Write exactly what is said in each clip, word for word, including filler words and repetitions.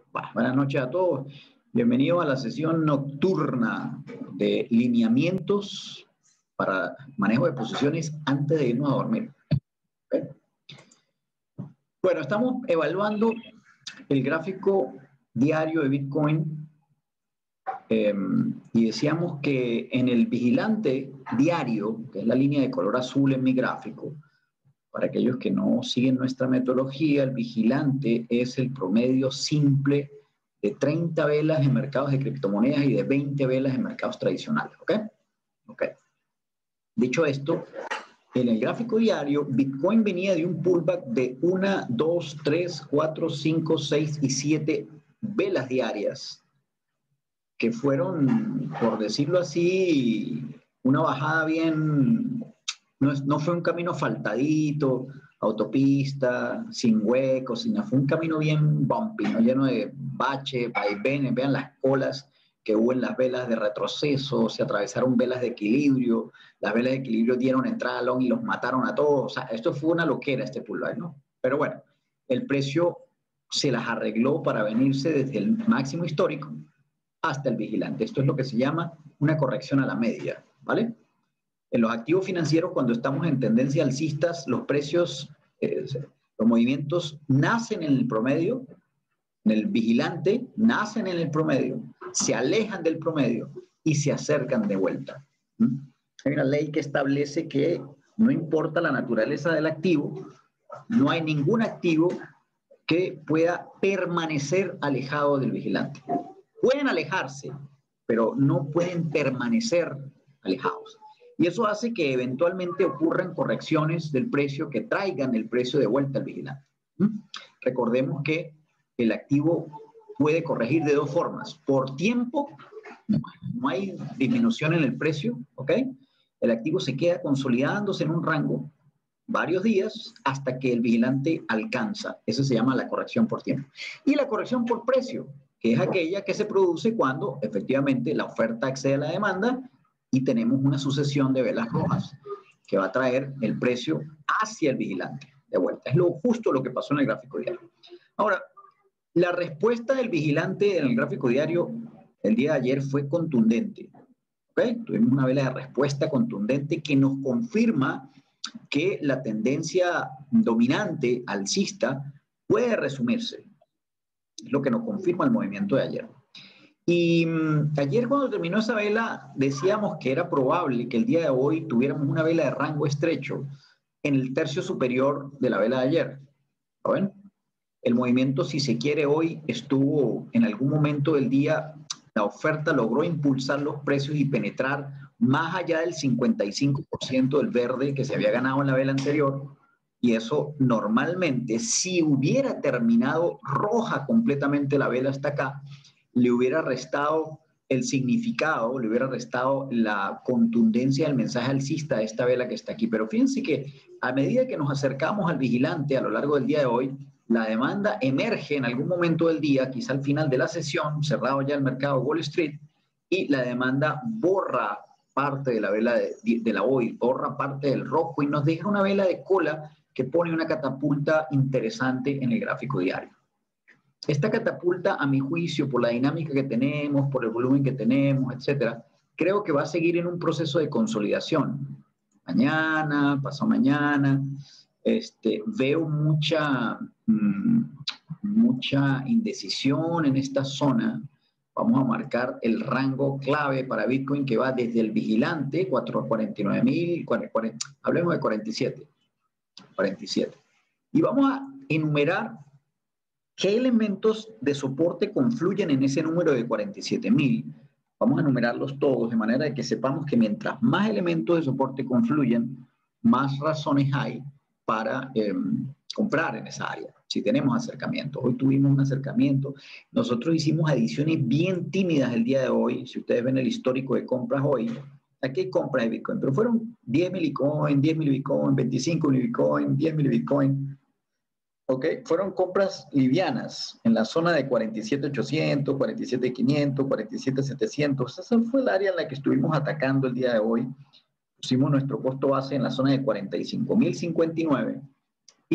Bah, buenas noches a todos. Bienvenidos a la sesión nocturna de lineamientos para manejo de posiciones antes de irnos a dormir. ¿Okay? Bueno, estamos evaluando el gráfico diario de Bitcoin eh, y decíamos que en el vigilante diario, que es la línea de color azul en mi gráfico, para aquellos que no siguen nuestra metodología, el vigilante es el promedio simple de treinta velas en mercados de criptomonedas y de veinte velas en mercados tradicionales. ¿Ok? Ok. Dicho esto, en el gráfico diario, Bitcoin venía de un pullback de una, dos, tres, cuatro, cinco, seis y siete velas diarias, que fueron, por decirlo así, una bajada bien. No, es, no fue un camino faltadito, autopista, sin huecos, sino fue un camino bien bumpy, ¿no? Lleno de baches, vaivenes. Vean las colas que hubo en las velas de retroceso, se atravesaron velas de equilibrio, las velas de equilibrio dieron entrada a long y los mataron a todos. O sea, esto fue una loquera, este pullback, ¿no? Pero bueno, el precio se las arregló para venirse desde el máximo histórico hasta el vigilante. Esto es lo que se llama una corrección a la media, ¿vale? En los activos financieros, cuando estamos en tendencia alcistas, los precios, eh, los movimientos nacen en el promedio, en el vigilante, nacen en el promedio, se alejan del promedio y se acercan de vuelta. ¿Mm? Hay una ley que establece que no importa la naturaleza del activo, no hay ningún activo que pueda permanecer alejado del vigilante. Pueden alejarse, pero no pueden permanecer alejados. Y eso hace que eventualmente ocurran correcciones del precio que traigan el precio de vuelta al vigilante. ¿Mm? Recordemos que el activo puede corregir de dos formas. Por tiempo, no hay disminución en el precio, ¿ok? El activo se queda consolidándose en un rango varios días hasta que el vigilante alcanza. Eso se llama la corrección por tiempo. Y la corrección por precio, que es aquella que se produce cuando efectivamente la oferta excede a la demanda y tenemos una sucesión de velas rojas que va a traer el precio hacia el vigilante de vuelta. Es lo justo lo que pasó en el gráfico diario. Ahora, la respuesta del vigilante en el gráfico diario el día de ayer fue contundente. ¿Okay? Tuvimos una vela de respuesta contundente que nos confirma que la tendencia dominante alcista puede resumirse. Es lo que nos confirma el movimiento de ayer. Y um, ayer cuando terminó esa vela decíamos que era probable que el día de hoy tuviéramos una vela de rango estrecho en el tercio superior de la vela de ayer. ¿Lo ven? El movimiento, si se quiere, hoy estuvo en algún momento del día, la oferta logró impulsar los precios y penetrar más allá del cincuenta y cinco por ciento del verde que se había ganado en la vela anterior. Y eso normalmente, si hubiera terminado roja completamente la vela hasta acá, le hubiera restado el significado, le hubiera restado la contundencia del mensaje alcista de esta vela que está aquí. Pero fíjense que a medida que nos acercamos al vigilante a lo largo del día de hoy, la demanda emerge en algún momento del día, quizá al final de la sesión, cerrado ya el mercado Wall Street, y la demanda borra parte de la vela de, de la hoy, borra parte del rojo y nos deja una vela de cola que pone una catapulta interesante en el gráfico diario. Esta catapulta, a mi juicio, por la dinámica que tenemos, por el volumen que tenemos, etcétera, creo que va a seguir en un proceso de consolidación. Mañana, pasado mañana, este, veo mucha, mmm, mucha indecisión en esta zona. Vamos a marcar el rango clave para Bitcoin que va desde el vigilante, cuarenta y nueve mil, hablemos de cuarenta y siete. cuarenta y siete. Y vamos a enumerar qué elementos de soporte confluyen en ese número de cuarenta y siete mil. Vamos a enumerarlos todos de manera de que sepamos que mientras más elementos de soporte confluyen, más razones hay para eh, comprar en esa área, si tenemos acercamiento. Hoy tuvimos un acercamiento. Nosotros hicimos adiciones bien tímidas el día de hoy. Si ustedes ven el histórico de compras hoy, aquí hay compras de Bitcoin, pero fueron diez mil Bitcoin, diez mil Bitcoin, veinticinco mil Bitcoin, diez mil Bitcoin. ¿Ok? Fueron compras livianas en la zona de cuarenta y siete mil ochocientos, cuarenta y siete mil quinientos, cuarenta y siete mil setecientos. Esa fue el área en la que estuvimos atacando el día de hoy. Pusimos nuestro costo base en la zona de cuarenta y cinco mil cincuenta y nueve y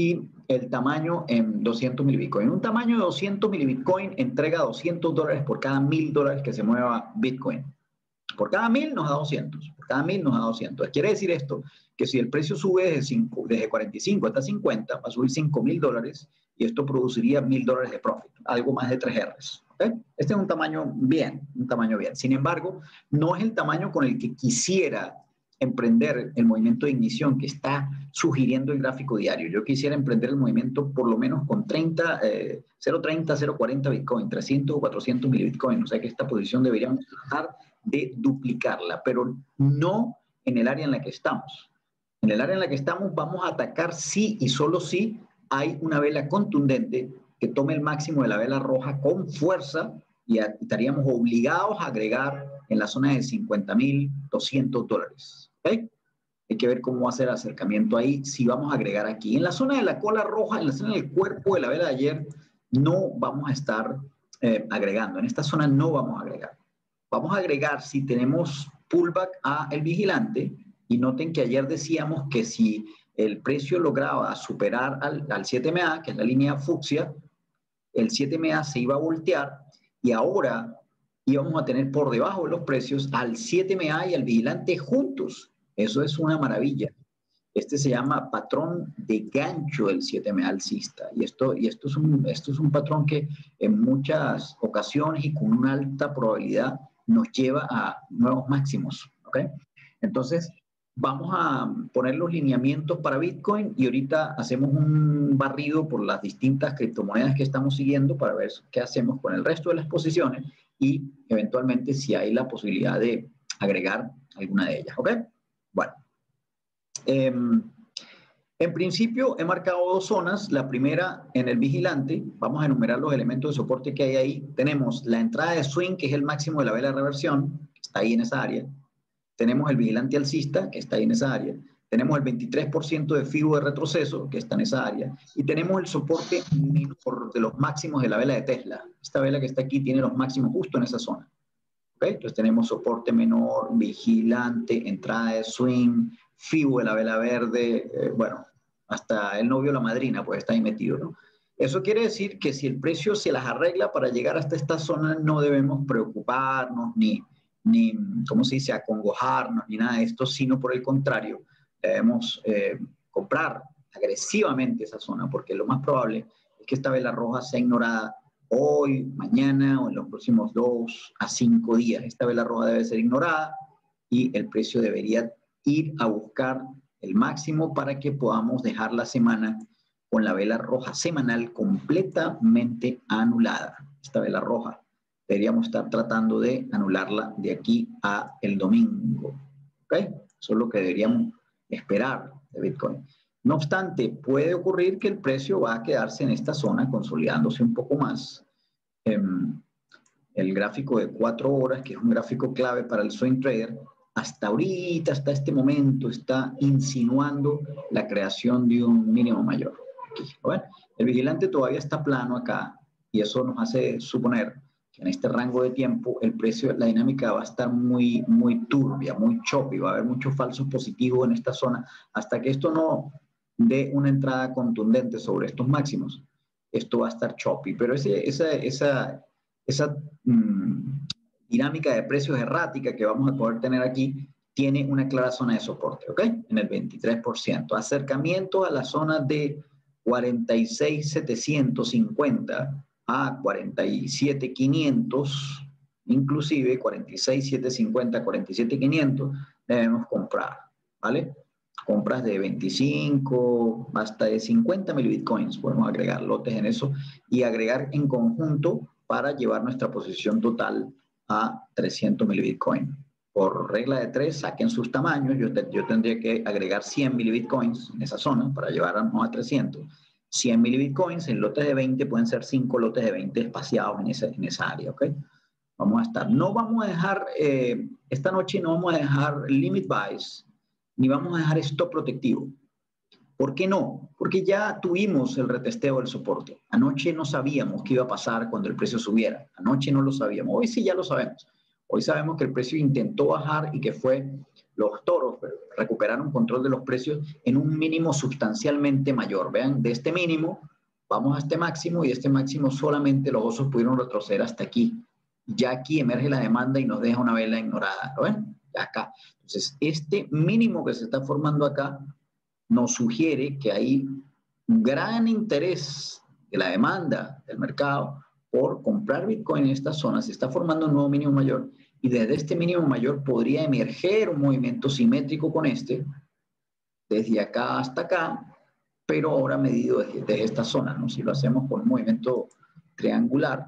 el tamaño en doscientos mil Bitcoin. Un tamaño de doscientos mil Bitcoin entrega doscientos dólares por cada mil dólares que se mueva Bitcoin. Por cada mil nos da doscientos. Por cada mil nos da doscientos. Quiere decir esto que si el precio sube desde, cinco, desde cuarenta y cinco hasta cincuenta, va a subir cinco mil dólares y esto produciría mil dólares de profit, algo más de tres R's. ¿Okay? Este es un tamaño bien, un tamaño bien. Sin embargo, no es el tamaño con el que quisiera emprender el movimiento de ignición que está sugiriendo el gráfico diario. Yo quisiera emprender el movimiento por lo menos con treinta, eh, cero punto treinta, cero punto cuarenta Bitcoin, trescientos o cuatrocientos mil Bitcoin. O sea que esta posición deberíamos tratar de duplicarla, pero no en el área en la que estamos. En el área en la que estamos vamos a atacar sí y solo si hay una vela contundente que tome el máximo de la vela roja con fuerza y estaríamos obligados a agregar en la zona de cincuenta mil doscientos dólares. ¿Okay? Hay que ver cómo va a ser el acercamiento ahí, si vamos a agregar aquí. En la zona de la cola roja, en la zona del cuerpo de la vela de ayer, no vamos a estar eh, agregando. En esta zona no vamos a agregar. Vamos a agregar si tenemos pullback a el vigilante, y noten que ayer decíamos que si el precio lograba superar al, al siete M A, que es la línea fucsia, el siete M A se iba a voltear y ahora íbamos a tener por debajo de los precios al siete M A y al vigilante juntos. Eso es una maravilla. Este se llama patrón de gancho del siete M A alcista. Y, esto, y esto, es un, esto es un patrón que en muchas ocasiones y con una alta probabilidad nos lleva a nuevos máximos. ¿Okay? Entonces, vamos a poner los lineamientos para Bitcoin y ahorita hacemos un barrido por las distintas criptomonedas que estamos siguiendo para ver qué hacemos con el resto de las posiciones y eventualmente si hay la posibilidad de agregar alguna de ellas. ¿Ok? Bueno. Eh, en principio he marcado dos zonas. La primera en el vigilante. Vamos a enumerar los elementos de soporte que hay ahí. Tenemos la entrada de swing, que es el máximo de la vela de reversión, que está ahí en esa área. Tenemos el vigilante alcista, que está ahí en esa área. Tenemos el veintitrés por ciento de FIBO de retroceso, que está en esa área. Y tenemos el soporte menor de los máximos de la vela de Tesla. Esta vela que está aquí tiene los máximos justo en esa zona. ¿Okay? Entonces tenemos soporte menor, vigilante, entrada de swing, FIBO de la vela verde, eh, bueno, hasta el novio o la madrina pues está ahí metido, ¿no? Eso quiere decir que si el precio se las arregla para llegar hasta esta zona, no debemos preocuparnos ni, ni ¿cómo se dice?, acongojarnos ni nada de esto, sino por el contrario, debemos eh, comprar agresivamente esa zona, porque lo más probable es que esta vela roja sea ignorada hoy, mañana o en los próximos dos a cinco días. Esta vela roja debe ser ignorada y el precio debería ir a buscar el máximo para que podamos dejar la semana con la vela roja semanal completamente anulada. Esta vela roja deberíamos estar tratando de anularla de aquí a el domingo. ¿Ok? Eso es lo que deberíamos esperar de Bitcoin. No obstante, puede ocurrir que el precio va a quedarse en esta zona consolidándose un poco más. Eh, el gráfico de cuatro horas, que es un gráfico clave para el swing trader, hasta ahorita, hasta este momento, está insinuando la creación de un mínimo mayor. Aquí, ¿ven? El vigilante todavía está plano acá y eso nos hace suponer que en este rango de tiempo el precio, la dinámica va a estar muy, muy turbia, muy choppy, va a haber muchos falsos positivos en esta zona hasta que esto no dé una entrada contundente sobre estos máximos. Esto va a estar choppy, pero ese, esa, esa, esa mmm, dinámica de precios errática que vamos a poder tener aquí tiene una clara zona de soporte, ¿ok? En el veintitrés por ciento. Acercamiento a la zona de cuarenta y seis mil setecientos cincuenta a cuarenta y siete mil quinientos, inclusive cuarenta y seis mil setecientos cincuenta, cuarenta y siete mil quinientos, debemos comprar, ¿vale? Compras de veinticinco hasta de cincuenta mil bitcoins, podemos agregar lotes en eso y agregar en conjunto para llevar nuestra posición total a trescientos mil bitcoins. Por regla de tres, saquen sus tamaños. Yo, te, yo tendría que agregar cien mil bitcoins en esa zona para llevarnos a trescientos. cien mil bitcoins en lotes de veinte, pueden ser cinco lotes de veinte espaciados en esa, en esa área, ¿ok? Vamos a estar. No vamos a dejar, eh, esta noche no vamos a dejar limit buys, ni vamos a dejar stop protectivo. ¿Por qué no? Porque ya tuvimos el retesteo del soporte. Anoche no sabíamos qué iba a pasar cuando el precio subiera. Anoche no lo sabíamos. Hoy sí ya lo sabemos. Hoy sabemos que el precio intentó bajar y que fue los toros recuperaron control de los precios en un mínimo sustancialmente mayor. Vean, de este mínimo vamos a este máximo y de este máximo solamente los osos pudieron retroceder hasta aquí. Ya aquí emerge la demanda y nos deja una vela ignorada. ¿Lo ven? Acá. Entonces, este mínimo que se está formando acá nos sugiere que hay un gran interés de la demanda del mercado por comprar Bitcoin en esta zona. Se está formando un nuevo mínimo mayor y desde este mínimo mayor podría emerger un movimiento simétrico con este, desde acá hasta acá, pero ahora medido desde, desde esta zona, ¿no? Si lo hacemos con un movimiento triangular,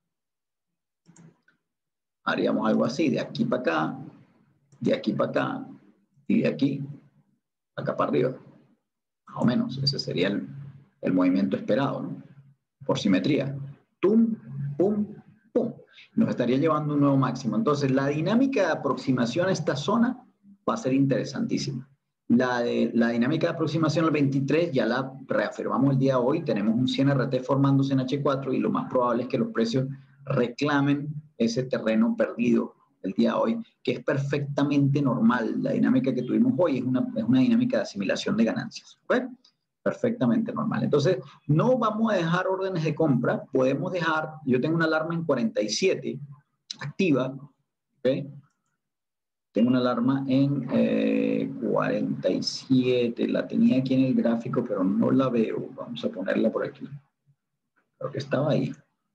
haríamos algo así, de aquí para acá, de aquí para acá y de aquí acá para arriba. Más o menos, ese sería el, el movimiento esperado, ¿no? Por simetría. Tum, pum, pum. Nos estaría llevando un nuevo máximo. Entonces, la dinámica de aproximación a esta zona va a ser interesantísima. La, de, la dinámica de aproximación al veintitrés ya la reafirmamos el día de hoy. Tenemos un cien R T formándose en H cuatro y lo más probable es que los precios reclamen ese terreno perdido el día de hoy, que es perfectamente normal. La dinámica que tuvimos hoy es una, es una dinámica de asimilación de ganancias. ¿Okay? Perfectamente normal. Entonces, no vamos a dejar órdenes de compra. Podemos dejar, yo tengo una alarma en cuarenta y siete activa. ¿Okay? Tengo una alarma en eh, cuarenta y siete. La tenía aquí en el gráfico, pero no la veo. Vamos a ponerla por aquí. Creo que estaba ahí.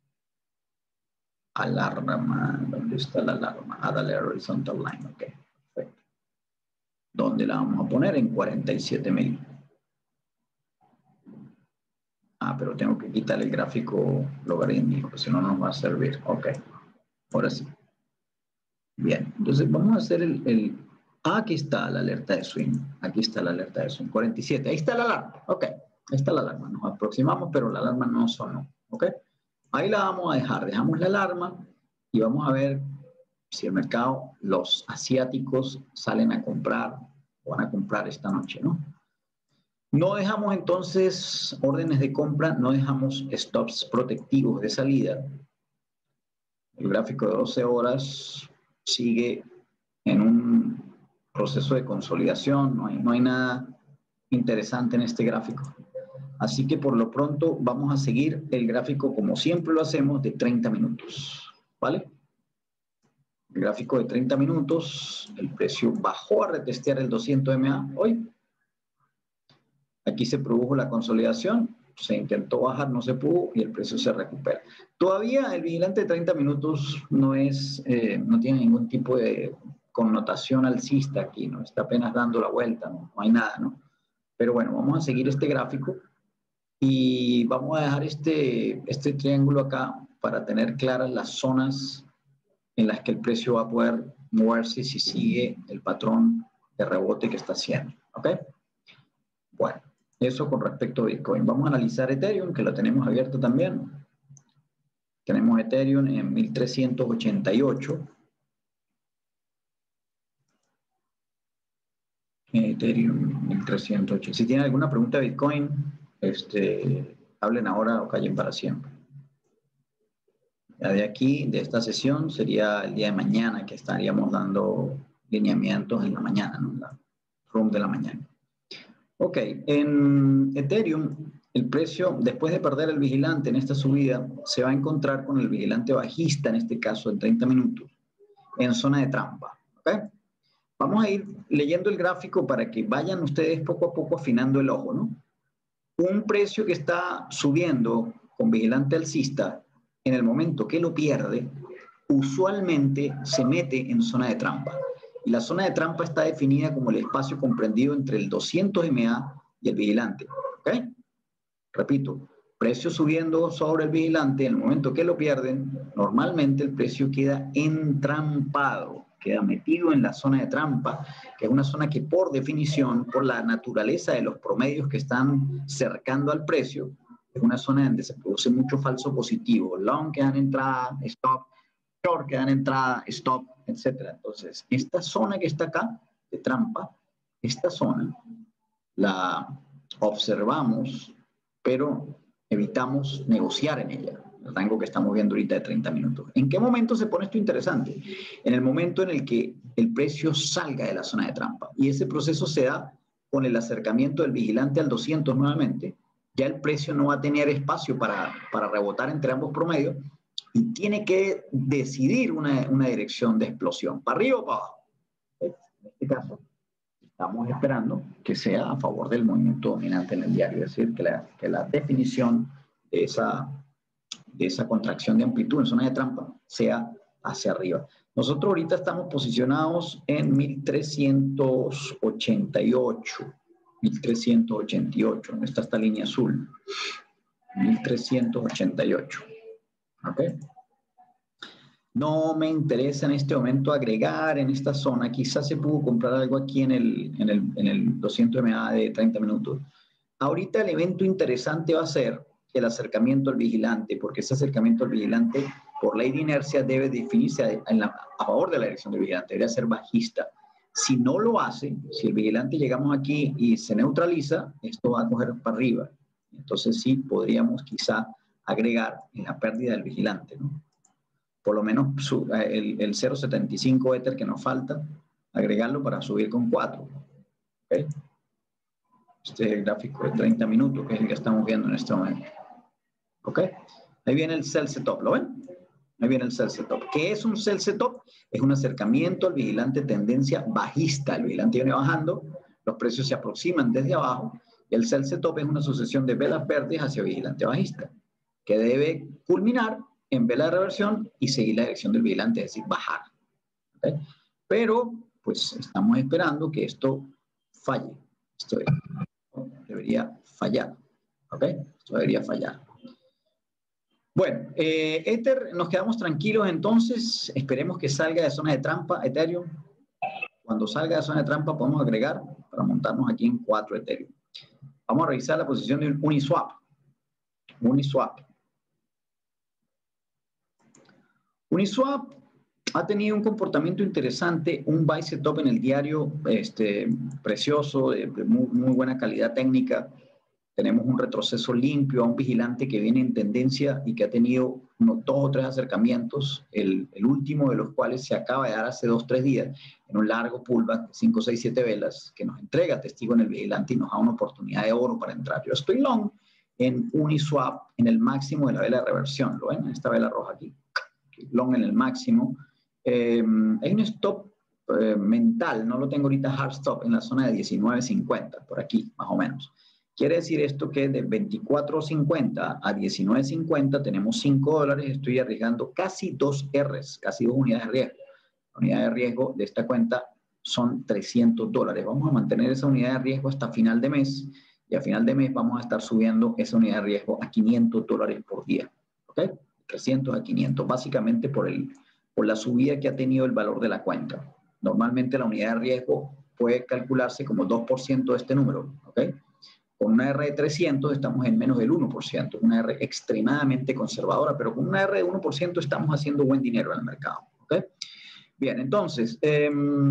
Alarma. ¿Dónde está la alarma? Ah, dale horizontal line. Ok, perfecto. ¿Dónde la vamos a poner? En cuarenta y siete mil. Ah, pero tengo que quitar el gráfico logarítmico, si no, no nos va a servir. Ok, ahora sí. Bien, entonces vamos a hacer el, el... Ah, aquí está la alerta de swing. Aquí está la alerta de swing. cuarenta y siete. Ahí está la alarma. Ok, ahí está la alarma. Nos aproximamos, pero la alarma no sonó. Ok, ahí la vamos a dejar. Dejamos la alarma y vamos a ver si el mercado, los asiáticos salen a comprar o van a comprar esta noche, ¿no? No dejamos entonces órdenes de compra, no dejamos stops protectivos de salida. El gráfico de doce horas sigue en un proceso de consolidación, no hay, no hay nada interesante en este gráfico. Así que por lo pronto vamos a seguir el gráfico como siempre lo hacemos de treinta minutos, ¿vale? El gráfico de treinta minutos, el precio bajó a retestear el doscientos M A hoy. Aquí se produjo la consolidación, se intentó bajar, no se pudo y el precio se recupera. Todavía el vigilante de treinta minutos no, es, eh, no tiene ningún tipo de connotación alcista aquí, ¿no? Está apenas dando la vuelta, no, no hay nada, ¿no? Pero bueno, vamos a seguir este gráfico y vamos a dejar este, este triángulo acá para tener claras las zonas en las que el precio va a poder moverse si sigue el patrón de rebote que está haciendo, ¿ok? Bueno. Eso con respecto a Bitcoin. Vamos a analizar Ethereum, que lo tenemos abierto también. Tenemos Ethereum en mil trescientos ochenta y ocho. Ethereum mil trescientos ocho. Si tienen alguna pregunta de Bitcoin, este, hablen ahora o callen para siempre. Ya de aquí, de esta sesión, sería el día de mañana que estaríamos dando lineamientos en la mañana, ¿no? La room de la mañana. Ok, en Ethereum, el precio, después de perder el vigilante en esta subida, se va a encontrar con el vigilante bajista, en este caso en treinta minutos, en zona de trampa. ¿Okay? Vamos a ir leyendo el gráfico para que vayan ustedes poco a poco afinando el ojo, ¿no? Un precio que está subiendo con vigilante alcista, en el momento que lo pierde, usualmente se mete en zona de trampa. Y la zona de trampa está definida como el espacio comprendido entre el doscientos M A y el vigilante. ¿Ok? Repito, precio subiendo sobre el vigilante, en el momento que lo pierden, normalmente el precio queda entrampado, queda metido en la zona de trampa, que es una zona que por definición, por la naturaleza de los promedios que están cercando al precio, es una zona donde se produce mucho falso positivo. Long quedan entrada, stop, short quedan entrada, stop, etcétera. Entonces, esta zona que está acá, de trampa, esta zona la observamos, pero evitamos negociar en ella. el rango que estamos viendo ahorita de treinta minutos. ¿En qué momento se pone esto interesante? En el momento en el que el precio salga de la zona de trampa. Y ese proceso se da con el acercamiento del vigilante al doscientos nuevamente. Ya el precio no va a tener espacio para, para rebotar entre ambos promedios y tiene que decidir una, una dirección de explosión, para arriba o para abajo. En este caso, estamos esperando que sea a favor del movimiento dominante en el diario, es decir, que la, que la definición de esa, de esa contracción de amplitud en zona de trampa sea hacia arriba. Nosotros ahorita estamos posicionados en mil trescientos ochenta y ocho. mil trescientos ochenta y ocho, ¿dónde está esta línea azul? mil trescientos ochenta y ocho. ¿Ok? No me interesa en este momento agregar en esta zona. Quizás se pudo comprar algo aquí en el, en el, en el doscientos M A de treinta minutos. Ahorita el evento interesante va a ser el acercamiento al vigilante, porque ese acercamiento al vigilante, por ley de inercia, debe definirse a, en la, a favor de la dirección del vigilante, debería ser bajista. Si no lo hace, si el vigilante llegamos aquí y se neutraliza, esto va a coger para arriba. Entonces sí podríamos quizá agregar en la pérdida del vigilante, ¿no? Por lo menos su, el, el cero punto setenta y cinco Ether que nos falta, agregarlo para subir con cuatro. ¿Okay? Este es el gráfico de treinta minutos, que es el que estamos viendo en este momento. ¿Ok? Ahí viene el sell setup, ¿lo ven? Ahí viene el sell setup. ¿Qué es un sell setup? Es un acercamiento al vigilante tendencia bajista. El vigilante viene bajando, los precios se aproximan desde abajo, y el sell setup es una sucesión de velas verdes hacia vigilante bajista, que debe culminar en vela de reversión y seguir la dirección del vigilante, es decir, bajar. ¿Okay? Pero, pues, estamos esperando que esto falle. Esto debería fallar. ¿Ok? Esto debería fallar. Bueno, eh, Ether, nos quedamos tranquilos entonces. Esperemos que salga de zona de trampa, Ethereum. Cuando salga de zona de trampa podemos agregar para montarnos aquí en cuatro Ethereum. Vamos a revisar la posición de un Uniswap. Uniswap. Uniswap ha tenido un comportamiento interesante, un buy setup en el diario este, precioso, de, de muy, muy buena calidad técnica. Tenemos un retroceso limpio a un vigilante que viene en tendencia y que ha tenido unos dos o tres acercamientos, el, el último de los cuales se acaba de dar hace dos o tres días, en un largo pullback, cinco, seis, siete velas, que nos entrega testigo en el vigilante y nos da una oportunidad de oro para entrar. Yo estoy long en Uniswap en el máximo de la vela de reversión, ¿lo ven? Esta vela roja aquí. Long en el máximo. Eh, hay un stop eh, mental, no lo tengo ahorita hard stop, en la zona de diecinueve cincuenta, por aquí, más o menos. Quiere decir esto que de veinticuatro cincuenta a diecinueve cincuenta tenemos cinco dólares, estoy arriesgando casi dos R's, casi dos unidades de riesgo. La unidad de riesgo de esta cuenta son trescientos dólares. Vamos a mantener esa unidad de riesgo hasta final de mes y a final de mes vamos a estar subiendo esa unidad de riesgo a quinientos dólares por día. ¿Ok? trescientos a quinientos, básicamente por, el, por la subida que ha tenido el valor de la cuenta. Normalmente la unidad de riesgo puede calcularse como dos por ciento de este número, ¿ok? Con una R de trescientos estamos en menos del uno por ciento, una R extremadamente conservadora, pero con una R de uno por ciento estamos haciendo buen dinero en el mercado, ¿ok? Bien, entonces, eh,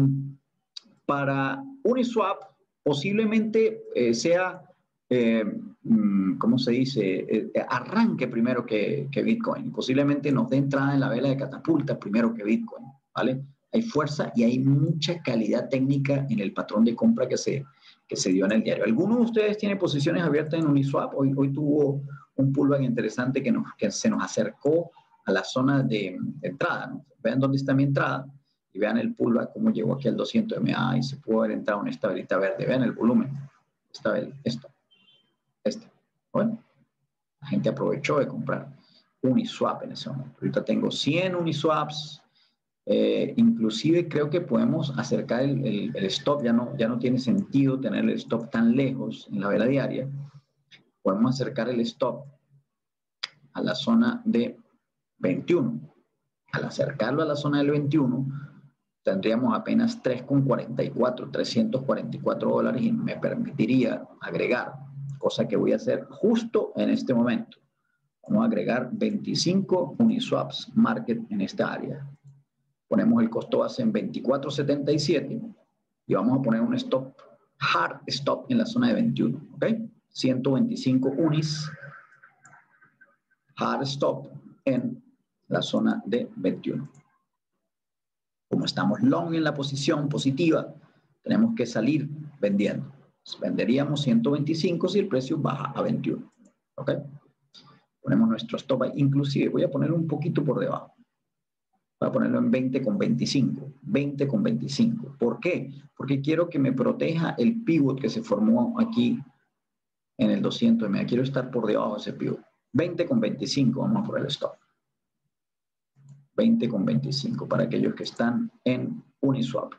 para Uniswap posiblemente eh, sea... Eh, ¿cómo se dice? Eh, arranque primero que, que Bitcoin. Posiblemente nos dé entrada en la vela de catapulta primero que Bitcoin, ¿vale? Hay fuerza y hay mucha calidad técnica en el patrón de compra que se, que se dio en el diario. ¿Alguno de ustedes tiene posiciones abiertas en Uniswap? Hoy, hoy tuvo un pullback interesante que, nos, que se nos acercó a la zona de, de entrada, ¿no? Vean dónde está mi entrada y vean el pullback, cómo llegó aquí al doscientos M A y se pudo haber entrado en esta velita verde. Vean el volumen. Esta vela, esto. Este. Bueno, la gente aprovechó de comprar Uniswap en ese momento. Ahorita tengo cien Uniswaps. Eh, inclusive creo que podemos acercar el, el, el stop. Ya no, ya no tiene sentido tener el stop tan lejos en la vela diaria. Podemos acercar el stop a la zona de veintiuno. Al acercarlo a la zona del veintiuno, tendríamos apenas tres con cuarenta y cuatro, trescientos cuarenta y cuatro dólares y me permitiría agregar, cosa que voy a hacer justo en este momento. Vamos a agregar veinticinco Uniswaps Market en esta área. Ponemos el costo base en veinticuatro setenta y siete y vamos a poner un stop, hard stop en la zona de veintiuno, ¿ok? ciento veinticinco Unis, hard stop en la zona de veintiuno. Como estamos long en la posición positiva, tenemos que salir vendiendo. Venderíamos ciento veinticinco si el precio baja a veintiuno. ¿Ok? Ponemos nuestro stop ahí. Inclusive voy a ponerlo un poquito por debajo. Voy a ponerlo en veinte con veinticinco. veinte con veinticinco. ¿Por qué? Porque quiero que me proteja el pivot que se formó aquí en el doscientos M A. Quiero estar por debajo de ese pivot. veinte con veinticinco. Vamos a poner el stop. veinte con veinticinco para aquellos que están en Uniswap.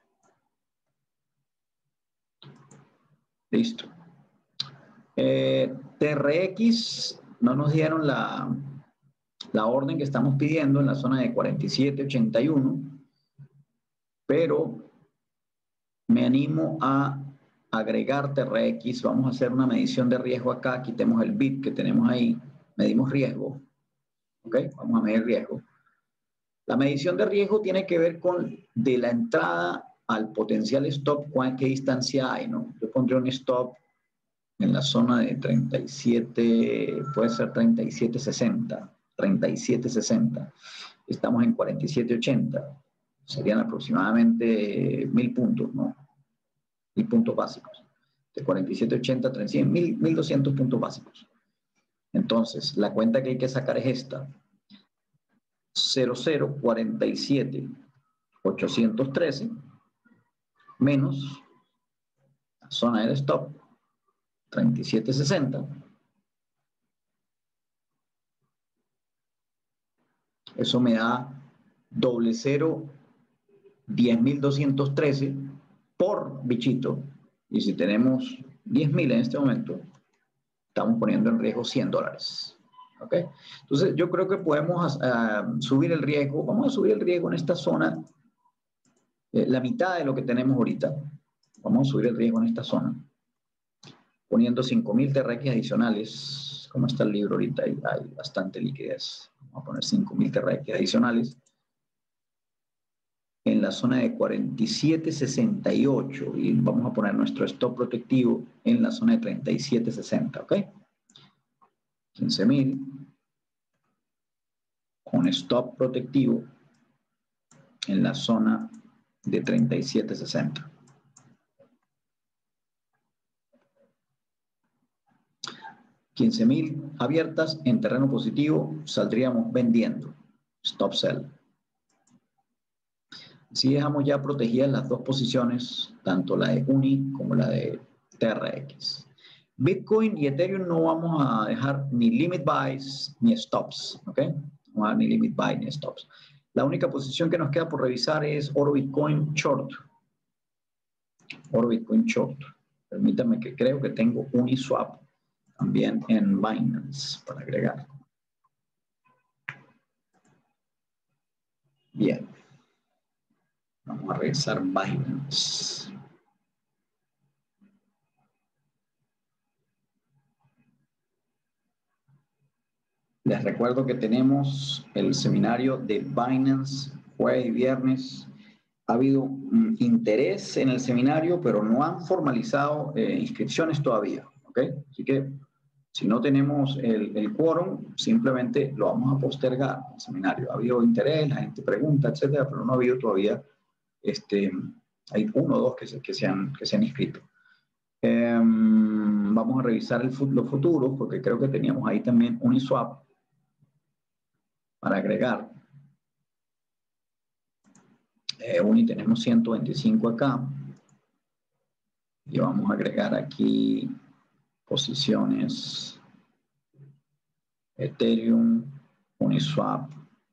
Listo. Eh, T R X no nos dieron la, la orden que estamos pidiendo en la zona de cuarenta y siete ochenta y uno, pero me animo a agregar T R X. Vamos a hacer una medición de riesgo acá. Quitemos el bit que tenemos ahí. Medimos riesgo. ¿Ok? Vamos a medir riesgo. La medición de riesgo tiene que ver con de la entrada al potencial stop, qué distancia hay, ¿no? Yo pondré un stop en la zona de treinta y siete, puede ser treinta y siete sesenta, treinta y siete sesenta. Estamos en cuarenta y siete ochenta. Serían aproximadamente mil puntos, ¿no? Mil puntos básicos. De cuarenta y siete ochenta a treinta y siete, mil doscientos puntos básicos. Entonces, la cuenta que hay que sacar es esta. cero coma cero cuarenta y siete ochocientos trece menos la zona del stop treinta y siete sesenta. Eso me da doble cero diez mil doscientos trece por bichito. Y si tenemos diez mil en este momento, estamos poniendo en riesgo cien dólares. ¿Ok? Entonces, yo creo que podemos uh, subir el riesgo. Vamos a subir el riesgo en esta zona, eh, la mitad de lo que tenemos ahorita. Vamos a subir el riesgo en esta zona, poniendo cinco mil T R X adicionales. Como está el libro ahorita, hay, hay bastante liquidez. Vamos a poner cinco mil T R X adicionales en la zona de cuarenta y siete sesenta y ocho y vamos a poner nuestro stop protectivo en la zona de treinta y siete sesenta, ¿ok? quince mil con stop protectivo en la zona de treinta y siete sesenta. quince mil abiertas en terreno positivo, saldríamos vendiendo. Stop sell. Si dejamos ya protegidas las dos posiciones, tanto la de Uni como la de T R X. Bitcoin y Ethereum no vamos a dejar ni limit buys ni stops, ¿ok? No vamos a dar ni limit buy ni stops. La única posición que nos queda por revisar es oro Bitcoin short. Oro Bitcoin short. Permítanme que creo que tengo Uniswap también en Binance para agregar. Bien. Vamos a revisar Binance. Les recuerdo que tenemos el seminario de Binance jueves y viernes. Ha habido um, interés en el seminario, pero no han formalizado eh, inscripciones todavía. ¿Ok? Así que si no tenemos el, el quórum, simplemente lo vamos a postergar el seminario. Ha habido interés, la gente pregunta, etcétera, pero no ha habido todavía, este, hay uno o dos que se, que se, han, que se han inscrito. Eh, vamos a revisar el, los futuros, porque creo que teníamos ahí también Uniswap para agregar. Eh, Uni tenemos ciento veinticinco acá. Y vamos a agregar aquí posiciones. Ethereum, Uniswap.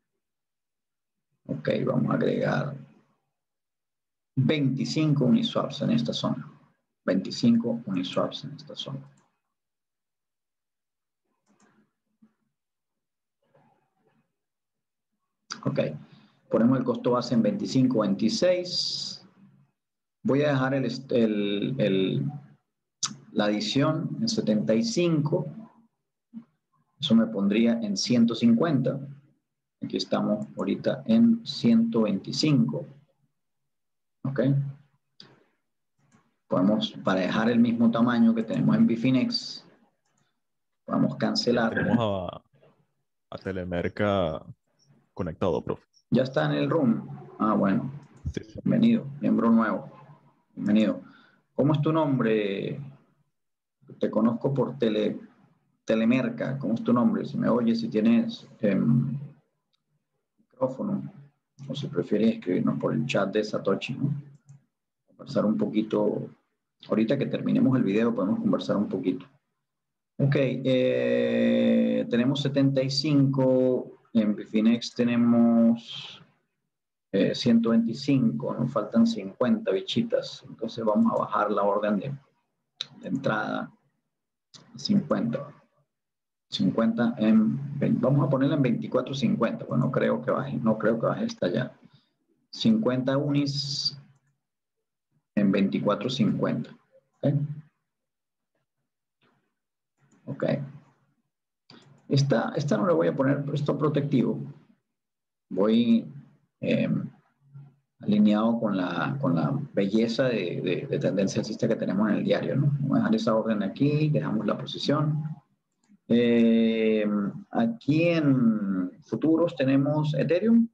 Ok, vamos a agregar veinticinco Uniswaps en esta zona. veinticinco Uniswaps en esta zona. Ok, ponemos el costo base en veinticinco, veintiséis. Voy a dejar el, el, el, la adición en setenta y cinco. Eso me pondría en ciento cincuenta. Aquí estamos ahorita en ciento veinticinco. ¿Ok? Podemos, para dejar el mismo tamaño que tenemos en Bitfinex, podemos cancelar. Vamos a, a Telemerca conectado, profe. Ya está en el room. Ah, bueno. Sí, sí. Bienvenido, miembro nuevo. Bienvenido. ¿Cómo es tu nombre? Te conozco por tele, Telemerca. ¿Cómo es tu nombre? Si me oyes, si tienes eh, micrófono, o si prefieres escribirnos por el chat de Satoshi, ¿no? Conversar un poquito. Ahorita que terminemos el video podemos conversar un poquito. Ok, eh, tenemos setenta y cinco, en Bifinex tenemos eh, ciento veinticinco, nos faltan cincuenta bichitas, entonces vamos a bajar la orden de, de entrada a cincuenta. cincuenta en veinte, vamos a ponerla en veinticuatro cincuenta, bueno, no creo que baje, no creo que baje hasta allá. cincuenta unis en veinticuatro cincuenta. ¿Ok? Ok. Esta, esta no le voy a poner stop protectivo. Voy eh, alineado con la, con la belleza de, de, de tendencia alcista que tenemos en el diario, ¿no? Vamos a dejar esa orden aquí, dejamos la posición. Eh, aquí en futuros tenemos Ethereum,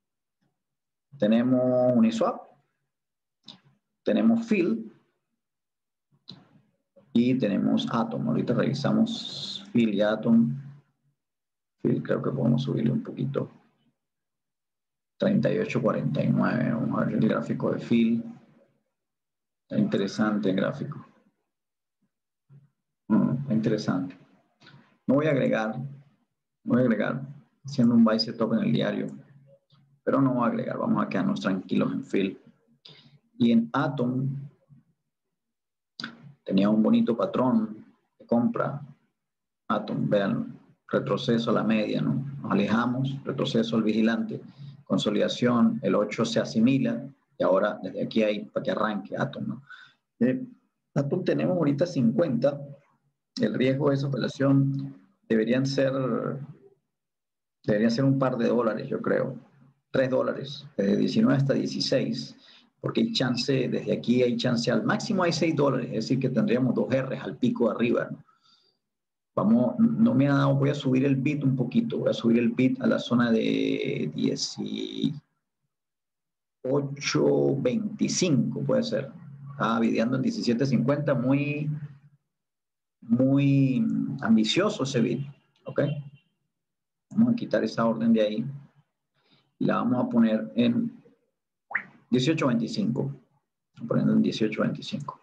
tenemos Uniswap, tenemos F I L y tenemos Atom. Ahorita revisamos F I L y Atom. F I L creo que podemos subirle un poquito. treinta y ocho cuarenta y nueve. Vamos a ver el gráfico de F I L. Está interesante el gráfico. Mm, está interesante. No voy a agregar, no voy a agregar, haciendo un buy setup en el diario, pero no voy a agregar, vamos a quedarnos tranquilos en F I L. Y en Atom tenía un bonito patrón de compra. Atom, vean, retroceso a la media, ¿no? Nos alejamos, retroceso al vigilante, consolidación, el ocho se asimila y ahora desde aquí hay para que arranque Atom, ¿no? Eh, Atom tenemos ahorita cincuenta, el riesgo de esa operación deberían ser, deberían ser un par de dólares, yo creo, tres dólares, desde diecinueve hasta dieciséis, porque hay chance, desde aquí hay chance, al máximo hay seis dólares, es decir, que tendríamos dos R's al pico arriba, ¿no? Vamos, no me ha dado, voy a subir el bit un poquito, voy a subir el bit a la zona de dieciocho veinticinco, puede ser. Estaba videando en diecisiete cincuenta, muy, muy ambicioso ese bit, ¿ok? Vamos a quitar esa orden de ahí y la vamos a poner en dieciocho veinticinco, poniendo en dieciocho veinticinco.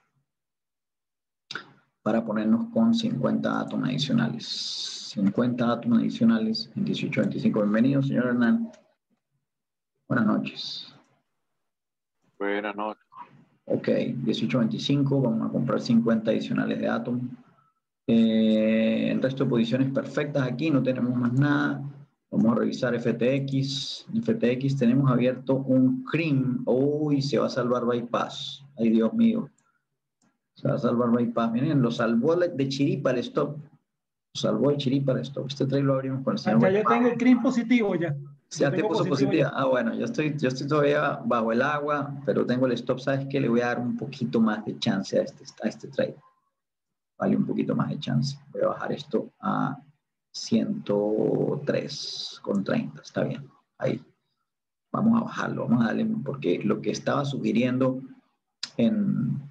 Para ponernos con cincuenta átomos adicionales. cincuenta átomos adicionales en dieciocho veinticinco. Bienvenido, señor Hernán. Buenas noches. Buenas noches. Ok, dieciocho veinticinco, vamos a comprar cincuenta adicionales de Atom. Eh, el resto de posiciones perfectas aquí, no tenemos más nada. Vamos a revisar F T X. F T X tenemos abierto un C R I M. Uy, se va a salvar Bypass. Ay, Dios mío. Se va a salvar Bypass. Miren, lo salvó de chiripa el stop. Lo salvó de chiripa el stop. Este trade lo abrimos con el señor. Ya yo tengo el C R I M positivo ya. Ya te puso positiva. Ah, bueno, yo estoy, yo estoy todavía bajo el agua, pero tengo el stop. ¿Sabes qué? Le voy a dar un poquito más de chance a este, a este trade. Vale, un poquito más de chance. Voy a bajar esto a ciento tres con treinta. Está bien. Ahí. Vamos a bajarlo. Vamos a darle, porque lo que estaba sugiriendo en...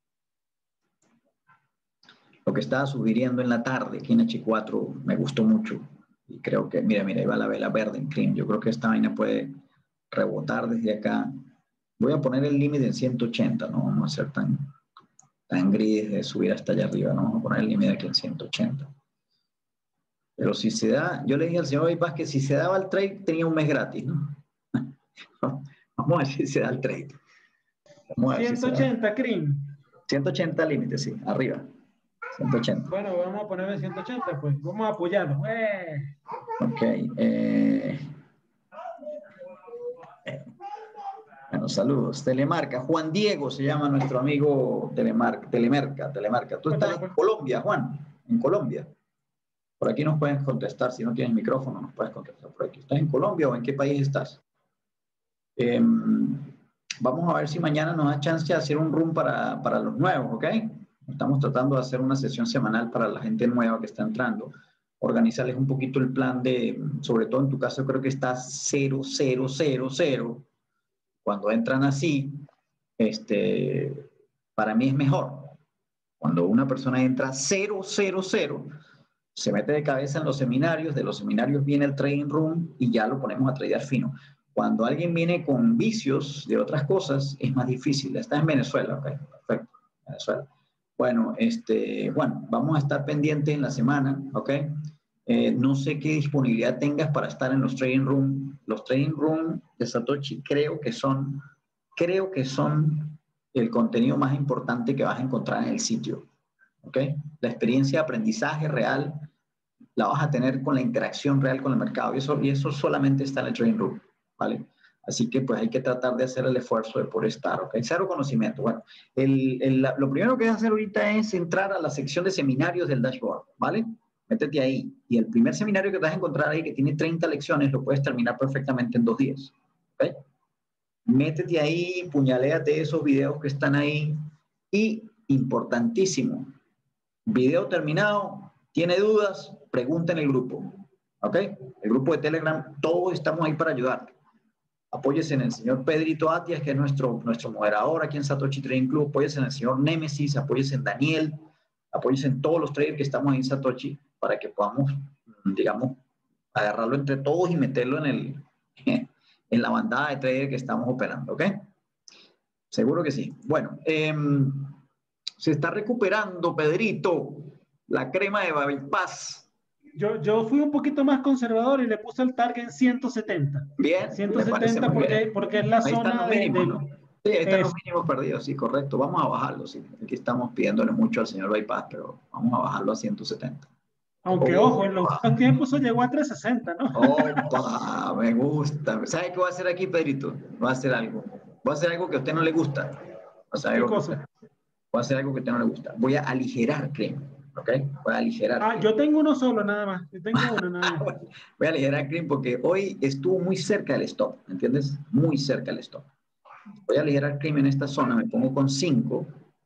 Lo que estaba sugiriendo en la tarde, aquí en H cuatro, me gustó mucho. Y creo que, mira, mira, ahí va la vela verde en C R I M. Yo creo que esta vaina puede rebotar desde acá. Voy a poner el límite en ciento ochenta, no vamos a ser tan, tan gris de subir hasta allá arriba, no vamos a poner el límite aquí en ciento ochenta. Pero si se da, yo le dije al señor Bypass que si se daba el trade tenía un mes gratis, ¿no? Vamos a ver si se da el trade. Vamos a ver ciento ochenta, si C R I M. ciento ochenta límite, sí, arriba. ciento ochenta. Bueno, vamos a ponerle ciento ochenta, pues. Vamos a apoyarlo. Eh. Ok. Eh, eh, bueno, saludos. Telemarca. Juan Diego se llama nuestro amigo Telemarca. Telemerca, Telemarca. Tú estás en Colombia, Juan. En Colombia. Por aquí nos pueden contestar. Si no tienes micrófono, nos puedes contestar por aquí. ¿Estás en Colombia o en qué país estás? Eh, vamos a ver si mañana nos da chance de hacer un room para, para los nuevos, ¿ok? Estamos tratando de hacer una sesión semanal para la gente nueva que está entrando. organizarles un poquito el plan de, sobre todo en tu caso creo que está cero, cero, cero, cero. Cuando entran así, este, para mí es mejor. Cuando una persona entra cero, cero, cero, se mete de cabeza en los seminarios, de los seminarios viene el trading room y ya lo ponemos a tradear fino. Cuando alguien viene con vicios de otras cosas, es más difícil. Está en Venezuela, ok, perfecto, Venezuela. Bueno, este, bueno, vamos a estar pendientes en la semana, ok. Eh, no sé qué disponibilidad tengas para estar en los trading room. Los trading room de Satoshi creo que son, creo que son el contenido más importante que vas a encontrar en el sitio, ok. La experiencia de aprendizaje real la vas a tener con la interacción real con el mercado y eso, y eso solamente está en el trading room, ¿vale? Así que pues hay que tratar de hacer el esfuerzo de poder estar, ¿ok? Cero conocimiento. Bueno, el, el, lo primero que vas a hacer ahorita es entrar a la sección de seminarios del dashboard, ¿vale? Métete ahí. Y el primer seminario que te vas a encontrar ahí, que tiene treinta lecciones, lo puedes terminar perfectamente en dos días, ¿ok? Métete ahí, puñaléate esos videos que están ahí. Y, importantísimo, video terminado, ¿tiene dudas? Pregunta en el grupo, ¿ok? El grupo de Telegram, todos estamos ahí para ayudar. Apóyese en el señor Pedrito Atias, que es nuestro, nuestro moderador aquí en Satoshi Trading Club. Apóyese en el señor Nemesis, apóyese en Daniel, apóyese en todos los traders que estamos ahí en Satoshi para que podamos, digamos, agarrarlo entre todos y meterlo en, el, en la bandada de traders que estamos operando, ¿ok? Seguro que sí. Bueno, eh, se está recuperando, Pedrito, la crema de Bypass. Yo, yo fui un poquito más conservador y le puse el target en ciento setenta. Bien, ciento setenta me parece muy porque, bien. porque es la Ahí están zona los de, mínimos, de, ¿no? Sí, ahí están es, los mínimos perdidos, sí, correcto. Vamos a bajarlo, sí. Aquí estamos pidiéndole mucho al señor Bypass, pero vamos a bajarlo a ciento setenta. aunque ojo, en los Opa, buenos tiempos eso llegó a trescientos sesenta, ¿no? opa, me gusta. ¿Sabe qué voy a hacer aquí, Pedrito? Voy a hacer algo. Voy a hacer algo que a usted no le gusta. Voy a hacer ¿Qué algo que, cosa? usted, voy a hacer algo que a usted no le gusta. Voy a aligerar cream, ¿ok? Voy a aligerar Ah, cream. yo tengo uno solo nada más. Yo tengo uno nada más. Voy a aligerar cream porque hoy estuvo muy cerca del stop, ¿entiendes? Muy cerca del stop. Voy a aligerar cream en esta zona, me pongo con cinco.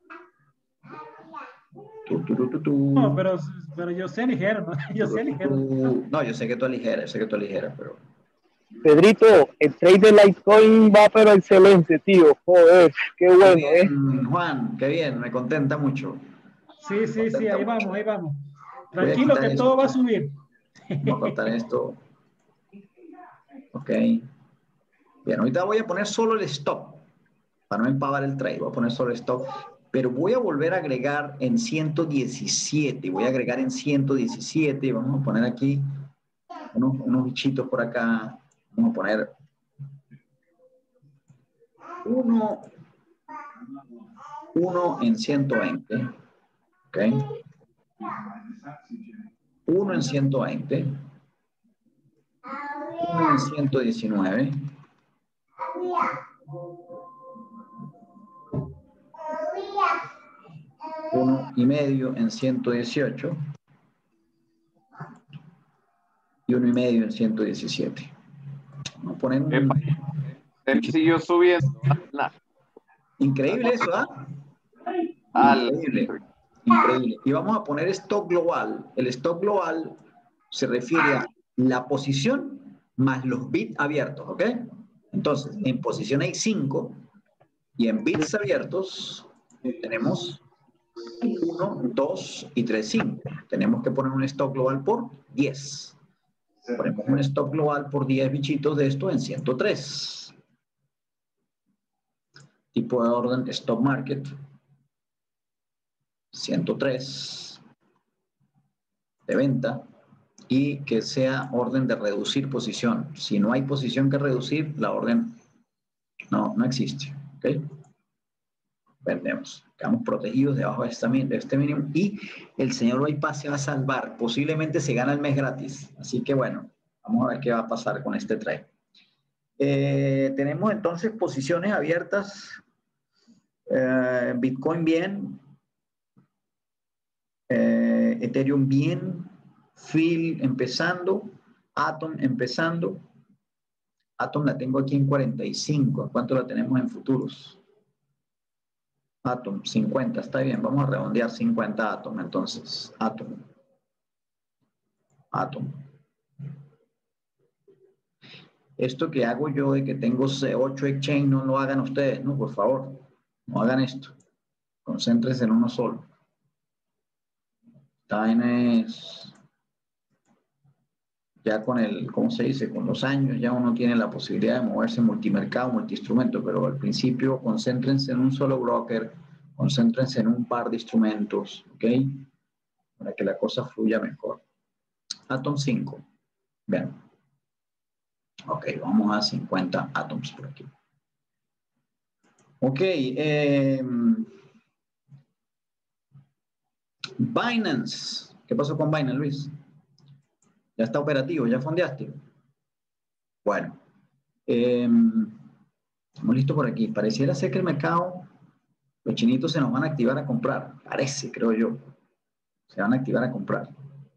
Tu, tu, tu, tu, tu. No, pero, pero yo sé ligero, ¿no? Yo sé ligero. No, yo sé que tú aligeras, yo sé que tú aligeras, pero... Pedrito, el trade de Litecoin va pero excelente, tío. Joder, qué Qué bueno, bien, ¿eh? Juan, qué bien, me contenta mucho. Sí, Me sí, sí, contenta ahí mucho. vamos, ahí vamos. Voy a Tranquilo quitar que esto. todo va a subir. Vamos a cortar esto. Ok. Bien, ahorita voy a poner solo el stop para no empavar el trade. Voy a poner solo el stop. Pero voy a volver a agregar en ciento diecisiete. Voy a agregar en ciento diecisiete. Vamos a poner aquí unos, unos bichitos por acá. Vamos a poner uno, uno en ciento veinte. Ok. uno en ciento veinte. uno en ciento diecinueve. uno y medio en ciento dieciocho. Y uno y medio en ciento diecisiete. Vamos a poner un... Epa, él siguió subiendo. Nah, Increíble eso, ¿ah? al, Increíble. Increíble. Y vamos a poner stock global. El stock global se refiere a la posición más los bits abiertos, ¿ok? Entonces, en posición hay cinco y en bits abiertos tenemos uno, dos y tres, cinco. Tenemos que poner un stock global por diez. Ponemos un stock global por diez bichitos de esto en ciento tres. Tipo de orden stop market. ciento tres de venta y que sea orden de reducir posición. Si no hay posición que reducir, la orden no, no existe. ¿Ok? Vendemos. Quedamos protegidos debajo de este, de este mínimo y el señor Bypass se va a salvar. Posiblemente se gana el mes gratis. Así que bueno, vamos a ver qué va a pasar con este trade. Eh, tenemos entonces posiciones abiertas. Eh, Bitcoin bien. Eh, Ethereum bien. Phil empezando. Atom empezando. Atom la tengo aquí en cuarenta y cinco. ¿Cuánto la tenemos en futuros? Atom, cincuenta. Está bien. Vamos a redondear cincuenta Atom. Entonces, Atom. Atom. Esto que hago yo de que tengo ocho exchange, no lo hagan ustedes, no, por favor. No hagan esto. Concéntrense en uno solo. Tienes ya con el, ¿cómo se dice? Con los años ya uno tiene la posibilidad de moverse multimercado, multiinstrumento, pero al principio concéntrense en un solo broker, concéntrense en un par de instrumentos, ¿ok? Para que la cosa fluya mejor. Atom cinco. Vean. Ok, vamos a cincuenta atoms por aquí. Ok. Eh, Binance. ¿Qué pasó con Binance, Luis? ¿Ya está operativo? ¿Ya fondeaste? Bueno. Eh, estamos listos por aquí. Pareciera ser que el mercado, los chinitos se nos van a activar a comprar. Parece, creo yo. Se van a activar a comprar.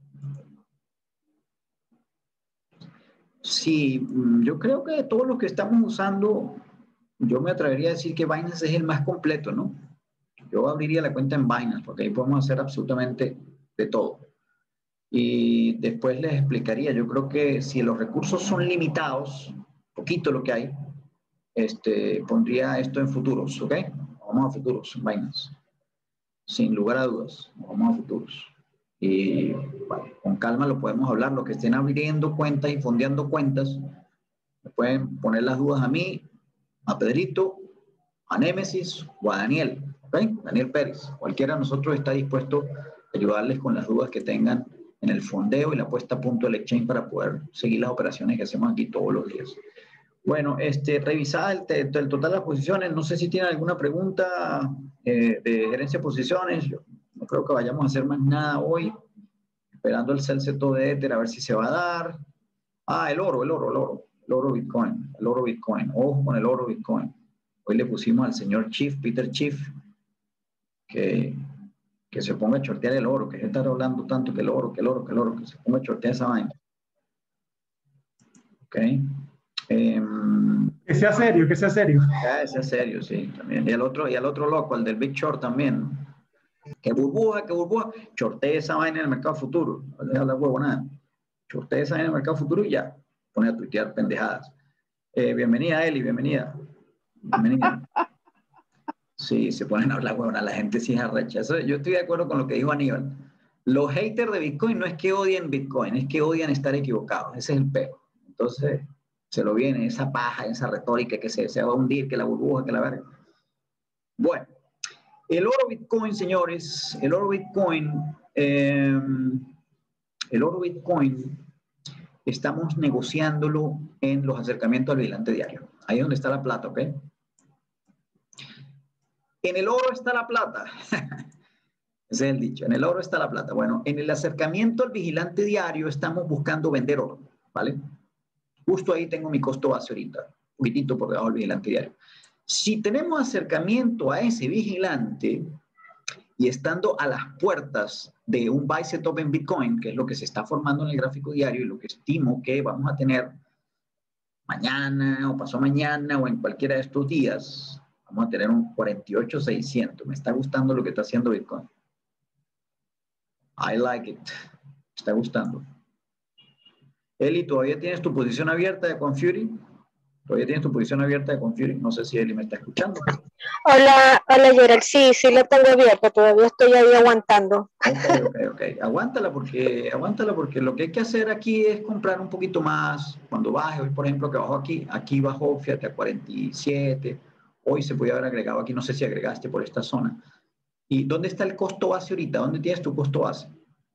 Sí, yo creo que de todos los que estamos usando, yo me atrevería a decir que Binance es el más completo, ¿no? Yo abriría la cuenta en Binance porque ahí podemos hacer absolutamente de todo. Y después les explicaría, yo creo que si los recursos son limitados, poquito lo que hay, este, pondría esto en futuros, ¿ok? Vamos a futuros en Binance. Sin lugar a dudas, vamos a futuros. Y bueno, con calma lo podemos hablar. Los que estén abriendo cuentas y fondeando cuentas, me pueden poner las dudas a mí, a Pedrito, a Némesis o a Daniel, ¿ok? Daniel Pérez. Cualquiera de nosotros está dispuesto a ayudarles con las dudas que tengan en el fondeo y la puesta a punto del exchange para poder seguir las operaciones que hacemos aquí todos los días. Bueno, este, revisada el, el total de las posiciones, no sé si tienen alguna pregunta eh, de gerencia de posiciones. Yo no creo que vayamos a hacer más nada hoy. Esperando el sell seto de Ether a ver si se va a dar. Ah, el oro, el oro, el oro. El oro Bitcoin, el oro Bitcoin. Ojo con el oro Bitcoin. Hoy le pusimos al señor Chief, Peter Chief, que, que se ponga a shortear el oro, que se está hablando tanto que el oro, que el oro, que el oro, que se ponga a shortear esa vaina. Ok. Eh, Que sea serio, que sea serio. Ya, ese es serio, sí, también. Y el otro, y el otro loco, el del Big Short también. Que burbuja, que burbuja. Shortea esa vaina en el mercado futuro. No deja la huevo nada. Shortea esa vaina en el mercado futuro y ya. Pone a tuitear pendejadas. Eh, bienvenida, Eli, bienvenida. Bienvenida. Sí, se ponen a hablar huevona. La gente sí es arrecha. Eso, yo estoy de acuerdo con lo que dijo Aníbal. Los haters de Bitcoin no es que odien Bitcoin, es que odian estar equivocados. Ese es el peor. Entonces, se lo viene esa paja, esa retórica que se, se va a hundir, que la burbuja, que la verga. Bueno, el oro Bitcoin, señores, el oro Bitcoin, eh, el oro Bitcoin, estamos negociándolo en los acercamientos al vigilante diario. Ahí es donde está la plata, ¿ok? En el oro está la plata. Ese es el dicho, en el oro está la plata. Bueno, en el acercamiento al vigilante diario estamos buscando vender oro, ¿vale? Justo ahí tengo mi costo base ahorita, un poquitito por debajo del vigilante diario. Si tenemos acercamiento a ese vigilante y estando a las puertas de un buy setup en Bitcoin, que es lo que se está formando en el gráfico diario y lo que estimo que vamos a tener mañana o pasado mañana o en cualquiera de estos días, vamos a tener un cuarenta y ocho seiscientos. Me está gustando lo que está haciendo Bitcoin. I like it. Me está gustando. Eli, ¿todavía tienes tu posición abierta de Confury? ¿Todavía tienes tu posición abierta de Confury? No sé si Eli me está escuchando. Hola, hola Gerald, sí, sí la tengo abierta, todavía estoy ahí aguantando. Ok, ok, ok. Aguántala porque, aguántala porque lo que hay que hacer aquí es comprar un poquito más. Cuando baje, hoy por ejemplo que bajó aquí, aquí bajó, fíjate, a cuarenta y siete. Hoy se podía haber agregado aquí, no sé si agregaste por esta zona. ¿Y dónde está el costo base ahorita? ¿Dónde tienes tu costo base?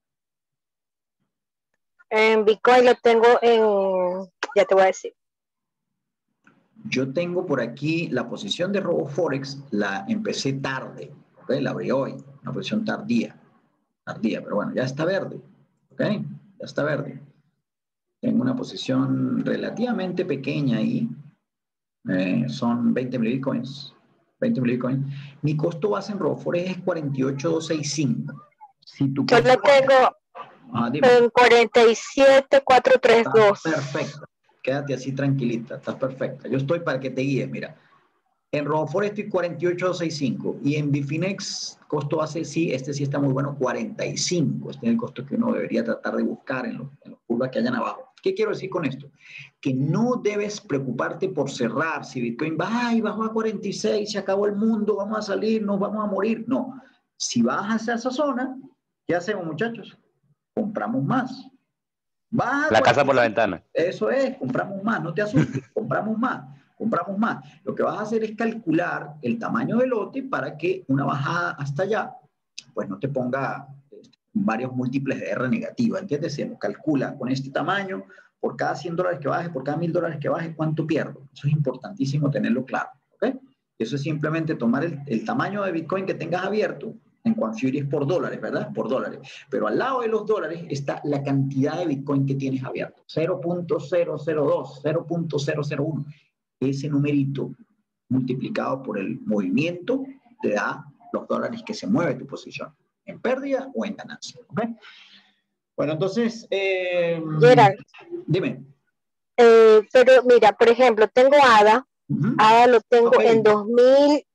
En Bitcoin lo tengo en, ya te voy a decir. Yo tengo por aquí la posición de RoboForex, la empecé tarde, ¿ok? La abrí hoy, una posición tardía, tardía, pero bueno, ya está verde, ¿ok? Ya está verde. Tengo una posición relativamente pequeña ahí, eh, son veinte mil bitcoins, veinte mil bitcoins. Mi costo base en RoboForex es cuarenta y ocho mil doscientos sesenta y cinco. Si tu Yo lo tengo ah, dime. en cuarenta y siete mil cuatrocientos treinta y dos. Perfecto. Quédate así tranquilita, estás perfecta. Yo estoy para que te guíes, mira. En Robofor estoy cuarenta y ocho sesenta y cinco y en Bifinex costo base sí, este sí está muy bueno, cuarenta y cinco. Este es el costo que uno debería tratar de buscar en los, en los curvas que hayan abajo. ¿Qué quiero decir con esto? Que no debes preocuparte por cerrar. Si Bitcoin va y bajó a cuarenta y seis, se acabó el mundo, vamos a salir, nos vamos a morir. No. Si bajas hacia esa zona, ¿qué hacemos, muchachos? Compramos más. Baja La casa cuarenta y cinco, por la ventana. Eso es, compramos más, no te asustes, compramos más. Compramos más. Lo que vas a hacer es calcular el tamaño del lote para que una bajada hasta allá, pues no te ponga varios múltiples de R negativa, ¿entiendes? Se calcula con este tamaño, por cada cien dólares que baje, por cada mil dólares que baje, ¿cuánto pierdo? Eso es importantísimo tenerlo claro, ¿ok? Eso es simplemente tomar el, el tamaño de Bitcoin que tengas abierto, en Quantfury es por dólares, ¿verdad? Por dólares. Pero al lado de los dólares está la cantidad de Bitcoin que tienes abierto. cero punto cero cero dos, cero punto cero cero uno. Ese numerito multiplicado por el movimiento te da los dólares que se mueve tu posición, en pérdida o en ganancia. ¿Okay? Bueno, entonces, eh, Gerald, dime. eh, pero mira, por ejemplo, tengo A D A, Uh-huh. A D A lo tengo Okay. en dos mil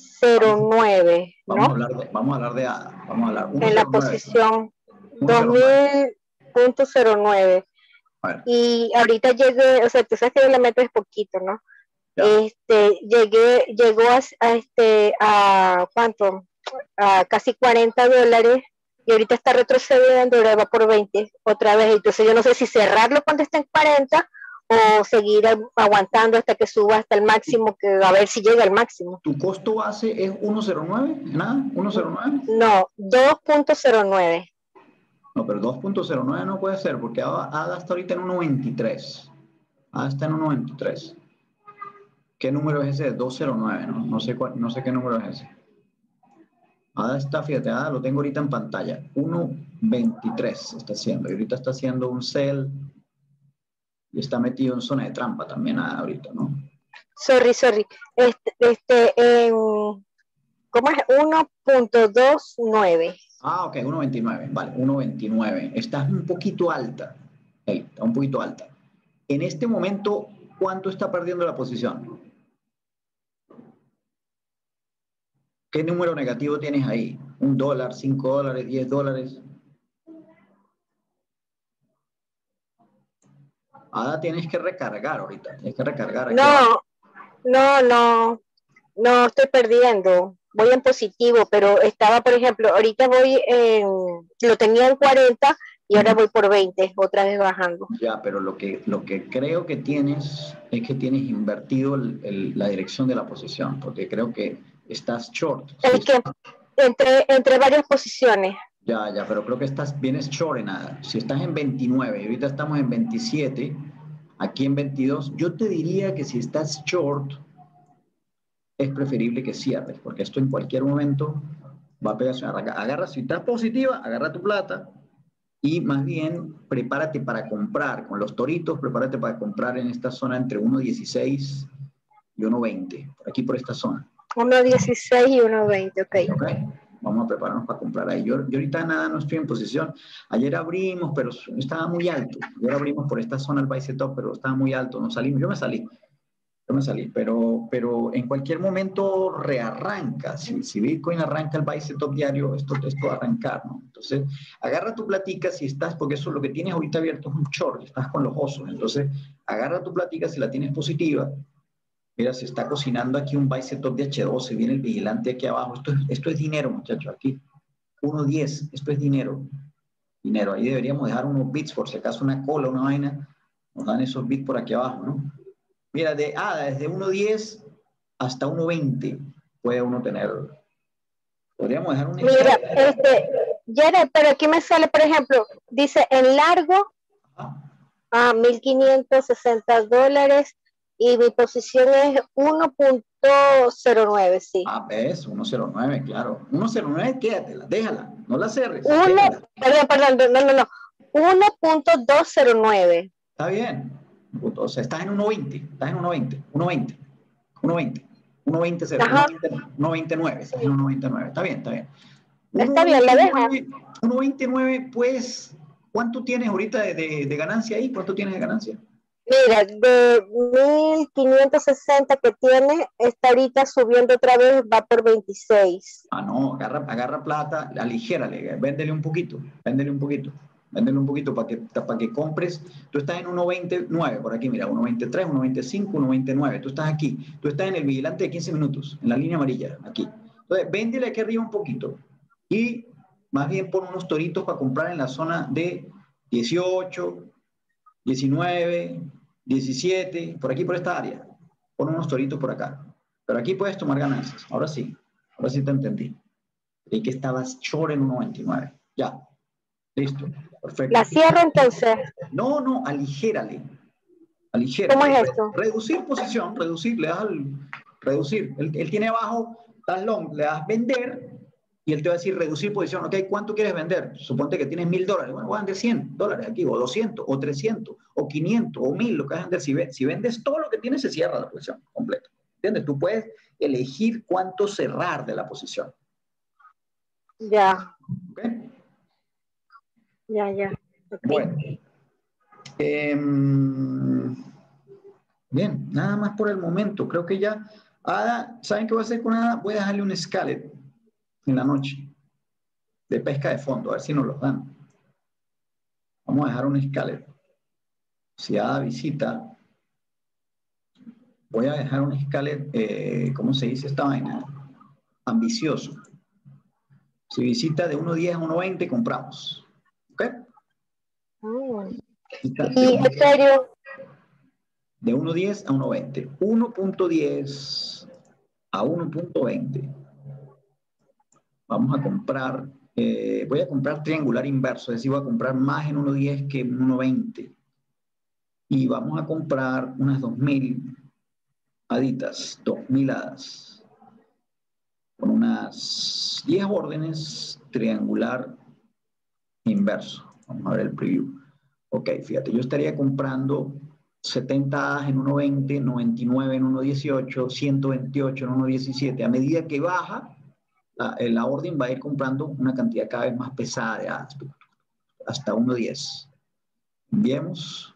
nueve, ¿no? Vamos a hablar de, vamos a hablar de A D A. Vamos a hablar En la posición uno cero nueve. dos mil punto cero nueve. Y ahorita llegué, o sea, tú sabes que yo le meto es poquito, ¿no? Ya. Este, llegué, llegó a, a este, a ¿cuánto? A casi cuarenta dólares y ahorita está retrocediendo, ahora va por veinte otra vez. Entonces yo no sé si cerrarlo cuando esté en cuarenta o seguir aguantando hasta que suba hasta el máximo, que a ver si llega al máximo. ¿Tu costo base es uno cero nueve? ¿Nada? ¿uno cero nueve? No, dos punto cero nueve. No, pero dos punto cero nueve no puede ser, porque A D A está ahorita en uno veintitrés. A D A está en uno veintitrés. ¿Qué número es ese? dos cero nueve, ¿no? No sé, cuál, no sé qué número es ese. A D A está, fíjate, A D A lo tengo ahorita en pantalla. uno veintitrés está haciendo. Y ahorita está haciendo un sell y está metido en zona de trampa también A D A ahorita, ¿no? Sorry, sorry. Este, este, en, ¿cómo es? uno punto veintinueve. Ah, ok, uno veintinueve, vale, uno veintinueve. Estás un poquito alta. Hey, está un poquito alta. En este momento, ¿cuánto está perdiendo la posición? ¿Qué número negativo tienes ahí? ¿Un dólar, cinco dólares, diez dólares? Ah, tienes que recargar ahorita. Tienes que recargar. Aquí no, abajo. no, no, no estoy perdiendo. Voy en positivo, pero estaba, por ejemplo, ahorita voy en, lo tenía en cuarenta y ahora voy por veinte, otra vez bajando. Ya, pero lo que, lo que creo que tienes es que tienes invertido el, el, la dirección de la posición, porque creo que estás short. Es ¿sí? que entre, entre varias posiciones. Ya, ya, pero creo que estás, vienes short en nada. Si estás en veintinueve y ahorita estamos en veintisiete, aquí en veintidós, yo te diría que si estás short, es preferible que cierres, porque esto en cualquier momento va a pegar. Agarra, si estás positiva, agarra tu plata y más bien prepárate para comprar. Con los toritos, prepárate para comprar en esta zona entre uno dieciséis y uno veinte, por aquí por esta zona. uno dieciséis y uno veinte, ok. Ok, vamos a prepararnos para comprar ahí. Yo, yo ahorita nada, no estoy en posición. Ayer abrimos, pero estaba muy alto. Ayer abrimos por esta zona el Buy Top, pero estaba muy alto. No salimos, yo me salí. Yo me salí, pero, pero en cualquier momento rearranca. Si, si Bitcoin arranca el Buy Top diario, esto, esto va a arrancar, ¿no? Entonces, agarra tu platica si estás, porque eso lo que tienes ahorita abierto es un short, estás con los osos. Entonces, agarra tu platica si la tienes positiva. Mira, se está cocinando aquí un Buy Top de H doce, viene el vigilante aquí abajo. Esto es, esto es dinero, muchachos, aquí. uno diez, esto es dinero. Dinero, ahí deberíamos dejar unos bits, por si acaso una cola, una vaina. Nos dan esos bits por aquí abajo, ¿no? Mira, de, ah, desde uno diez hasta uno veinte puede uno tener. Podríamos dejar un... Mira, este, Jared, pero aquí me sale, por ejemplo, dice en largo a mil quinientos sesenta dólares y mi posición es uno punto cero nueve, sí. Ah, ves, uno cero nueve, claro. uno cero nueve, quédatela, déjala, no la cerres. Uno, perdón, perdón, no, no, no. uno punto doscientos nueve. Está bien. O sea, estás en uno veinte, estás en uno veinte, uno veinte, uno veinte, uno veinte, uno veintinueve, estás en uno veintinueve, está bien, está bien. Está bien, la dejo. uno veintinueve, pues, ¿cuánto tienes ahorita de, de, de ganancia ahí? ¿Cuánto tienes de ganancia? Mira, de mil quinientos sesenta que tiene, está ahorita subiendo otra vez, va por veintiséis. Ah, no, agarra, agarra plata, aligérale, véndele un poquito, véndele un poquito, véndele un poquito para que, para que compres. Tú estás en uno veintinueve, por aquí, mira, uno veintitrés, uno veinticinco, uno veintinueve. Tú estás aquí, tú estás en el vigilante de quince minutos, en la línea amarilla, aquí. Entonces, véndele aquí arriba un poquito y más bien pon unos toritos para comprar en la zona de dieciocho, diecinueve, diecisiete, por aquí, por esta área. Pon unos toritos por acá. Pero aquí puedes tomar ganancias. Ahora sí, ahora sí te entendí. Y que estabas short en uno veintinueve. Ya, listo, perfecto. ¿La cierro entonces? No, no, aligérale. Aligérale. ¿Cómo es esto? Reducir posición, reducir, le das al reducir. Él, él tiene abajo, tan long, le das vender y él te va a decir reducir posición. Ok, ¿cuánto quieres vender? Suponte que tienes mil dólares. Bueno, voy a vender cien dólares aquí, o doscientos, o trescientos, o quinientos, o mil, lo que vas a vender. Si, si vendes todo lo que tienes, se cierra la posición completa. ¿Entiendes? Tú puedes elegir cuánto cerrar de la posición. Ya. ¿Ok? Ya, ya. Okay. Bueno. Eh, bien, nada más por el momento. Creo que ya. Ada, ¿saben qué voy a hacer con Ada? Voy a dejarle un scalet en la noche de pesca de fondo, a ver si nos los dan. Vamos a dejar un scalet. Si Ada visita, voy a dejar un scalet, eh, ¿cómo se dice esta vaina? Ambicioso. Si visita de uno diez a uno veinte, compramos. ¿Ok? Mm. Y Ethereum. De uno diez a uno veinte. uno punto diez a uno punto veinte. Vamos a comprar, eh, voy a comprar triangular inverso, es decir, voy a comprar más en uno diez que en uno veinte. Y vamos a comprar unas dos mil haditas, dos mil hadas, con unas diez órdenes triangular inverso. Vamos a ver el preview. Ok, fíjate, yo estaría comprando setenta hadas en uno veinte, noventa y nueve en uno dieciocho, ciento veintiocho en uno diecisiete. A medida que baja, la, la orden va a ir comprando una cantidad cada vez más pesada de hadas, hasta uno diez. Enviemos.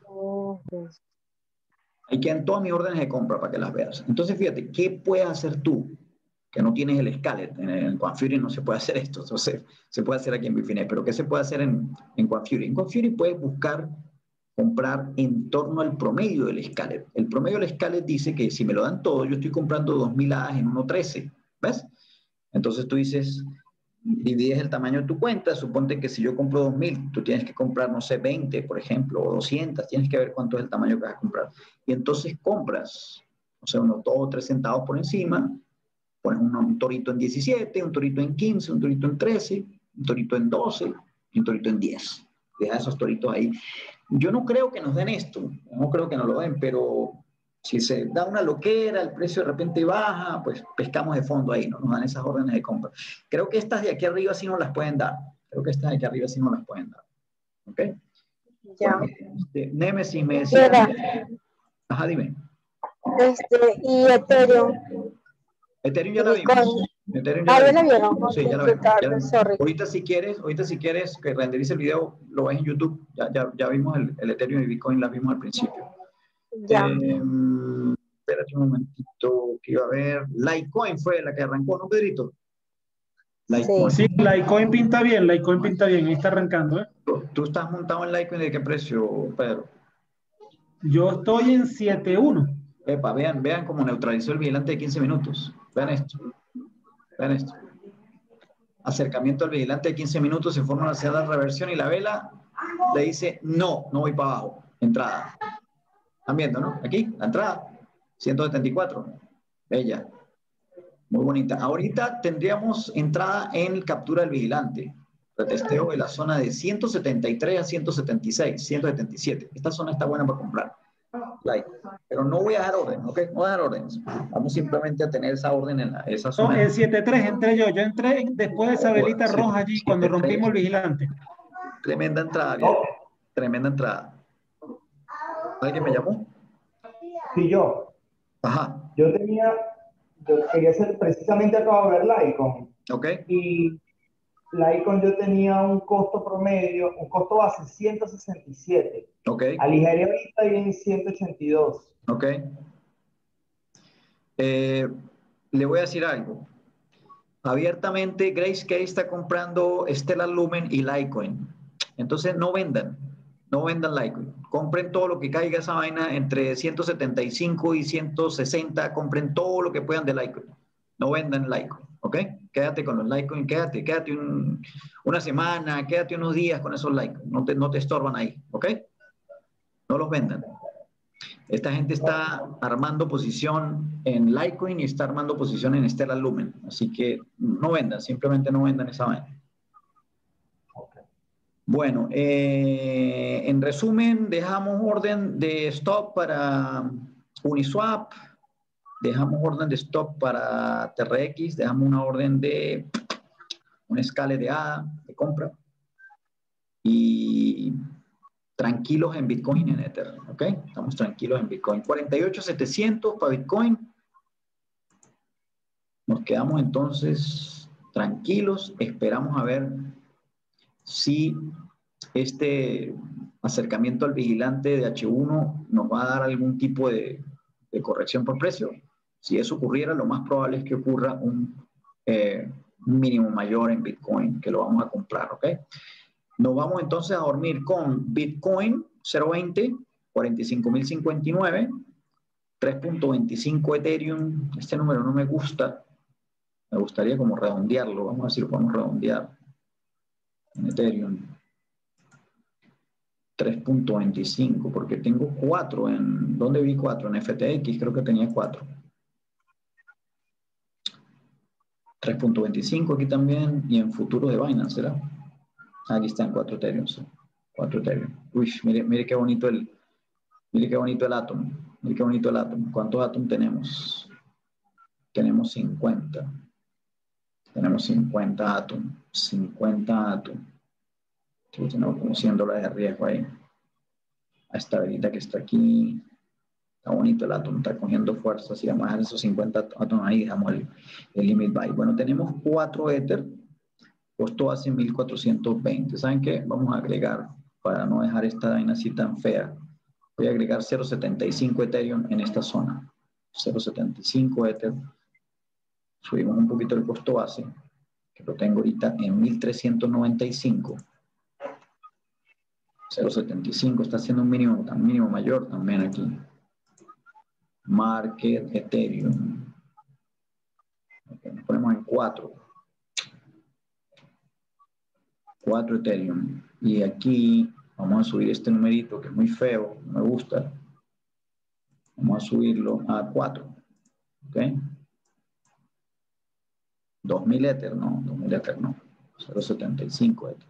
Ahí quedan todas mis órdenes de compra para que las veas. Entonces, fíjate, ¿qué puedes hacer tú? Que no tienes el scalet. En, en Quantfury no se puede hacer esto. Entonces, se puede hacer aquí en Bitfinex. Pero ¿qué se puede hacer en, en Quantfury? En Quantfury puedes buscar comprar en torno al promedio del scalet. El promedio del scalet dice que si me lo dan todo, yo estoy comprando dos mil hadas en uno trece. ¿Ves? Entonces tú dices, divides el tamaño de tu cuenta, suponte que si yo compro dos mil, tú tienes que comprar, no sé, veinte, por ejemplo, o doscientas, tienes que ver cuánto es el tamaño que vas a comprar. Y entonces compras, o sea, unos dos o tres centavos por encima, pones un, un torito en diecisiete, un torito en quince, un torito en trece, un torito en doce y un torito en diez. Deja esos toritos ahí. Yo no creo que nos den esto, no creo que nos lo den, pero si se da una loquera, el precio de repente baja, pues pescamos de fondo ahí, ¿no? Nos dan esas órdenes de compra. Creo que estas de aquí arriba sí nos las pueden dar. Creo que estas de aquí arriba sí nos las pueden dar. ¿Ok? Ya. Este, Nemesis me decía... Mira. Ajá, dime. Este, y Ethereum. Ethereum ya la vimos. Ethereum ah, ya ¿ya la la vieron? Sí, ya la vimos. Ya, sorry. Ahorita si quieres, ahorita si quieres que renderice el video, lo ves en YouTube. Ya, ya, ya vimos el, el Ethereum y Bitcoin, la vimos al principio. Ya. Eh, espérate un momentito, que iba a ver. Litecoin fue la que arrancó, ¿no, Pedrito? Litecoin. Sí, Litecoin pinta bien, Litecoin pinta bien, ahí está arrancando, ¿eh? ¿Tú, tú estás montado en Litecoin de qué precio, Pedro? Yo estoy en siete uno. Epa, vean, vean cómo neutralizó el vigilante de quince minutos. Vean esto. Vean esto. Acercamiento al vigilante de quince minutos, se forma hacia la reversión y la vela le dice, no, no voy para abajo. Entrada. ¿Están viendo, no? Aquí, la entrada. ciento setenta y cuatro. Bella. Muy bonita. Ahorita tendríamos entrada en captura del vigilante. Retesteo de la zona de ciento setenta y tres a ciento setenta y seis, ciento setenta y siete. Esta zona está buena para comprar. Like. Pero no voy a dejar orden, ¿ok? No voy a dejar órdenes. Vamos simplemente a tener esa orden en la, esa zona. No, en siete tres entré yo. Yo entré después de esa velita siete, roja allí siete, cuando siete, rompimos el vigilante. Tremenda entrada, bien. Tremenda entrada. ¿Alguien me llamó? Sí, yo. Ajá. Yo tenía, yo quería hacer, precisamente acabo de ver Litecoin. Ok. Y Litecoin yo tenía un costo promedio, un costo base ciento sesenta y siete. Ok. Aligeré ahorita y en ciento ochenta y dos. Ok. Eh, le voy a decir algo. Abiertamente, Grayscale está comprando Stellar Lumen y Litecoin. Entonces, no vendan. No vendan Litecoin. Compren todo lo que caiga esa vaina entre ciento setenta y cinco y ciento sesenta. Compren todo lo que puedan de Litecoin. No vendan Litecoin. ¿Ok? Quédate con los Litecoin. Quédate, quédate un, una semana, quédate unos días con esos Litecoin. No te, no te estorban ahí. ¿Ok? No los vendan. Esta gente está armando posición en Litecoin y está armando posición en Stellar Lumen. Así que no vendan, simplemente no vendan esa vaina. Bueno, eh, en resumen, dejamos orden de stop para Uniswap, dejamos orden de stop para T R X, dejamos una orden de un escale de A D A de compra y tranquilos en Bitcoin y en Ether, ¿ok? Estamos tranquilos en Bitcoin. cuarenta y ocho mil setecientos para Bitcoin. Nos quedamos entonces tranquilos. Esperamos a ver si este acercamiento al vigilante de H uno nos va a dar algún tipo de, de corrección por precio. Si eso ocurriera, lo más probable es que ocurra un eh, mínimo mayor en Bitcoin, que lo vamos a comprar, ¿ok? Nos vamos entonces a dormir con Bitcoin cero punto veinte, cuarenta y cinco mil cincuenta y nueve, tres punto veinticinco Ethereum. Este número no me gusta. Me gustaría como redondearlo. Vamos a ver si lo podemos redondear en Ethereum. tres punto veinticinco, porque tengo cuatro en... ¿Dónde vi cuatro? En F T X creo que tenía cuatro. tres punto veinticinco aquí también, y en futuro de Binance, ¿será? Aquí están cuatro Ethereum. cuatro Ethereum. Uy, mire, mire qué bonito el... Mire qué bonito el Atom. Mire qué bonito el Atom. ¿Cuántos Atom tenemos? Tenemos cincuenta. Tenemos cincuenta Atom. cincuenta Atom. Sí, tenemos como cien dólares de riesgo ahí. A esta velita que está aquí. Está bonito el Atom. Está cogiendo fuerza. Si vamos a dejar esos cincuenta Atom ahí, dejamos el, el limit buy. Bueno, tenemos cuatro Ether. Costó hace mil cuatrocientos veinte. ¿Saben qué? Vamos a agregar, para no dejar esta vaina así tan fea, voy a agregar cero punto setenta y cinco Ethereum en esta zona. cero punto setenta y cinco Ether. Subimos un poquito el costo base, que lo tengo ahorita en mil trescientos noventa y cinco. cero punto setenta y cinco está haciendo un mínimo, tan mínimo mayor también aquí. Market Ethereum. Okay, nos ponemos en cuatro. cuatro Ethereum. Y aquí vamos a subir este numerito que es muy feo, no me gusta. Vamos a subirlo a cuatro. ¿Ok? dos mil Ether, no, dos mil Ether no. cero punto setenta y cinco Ether.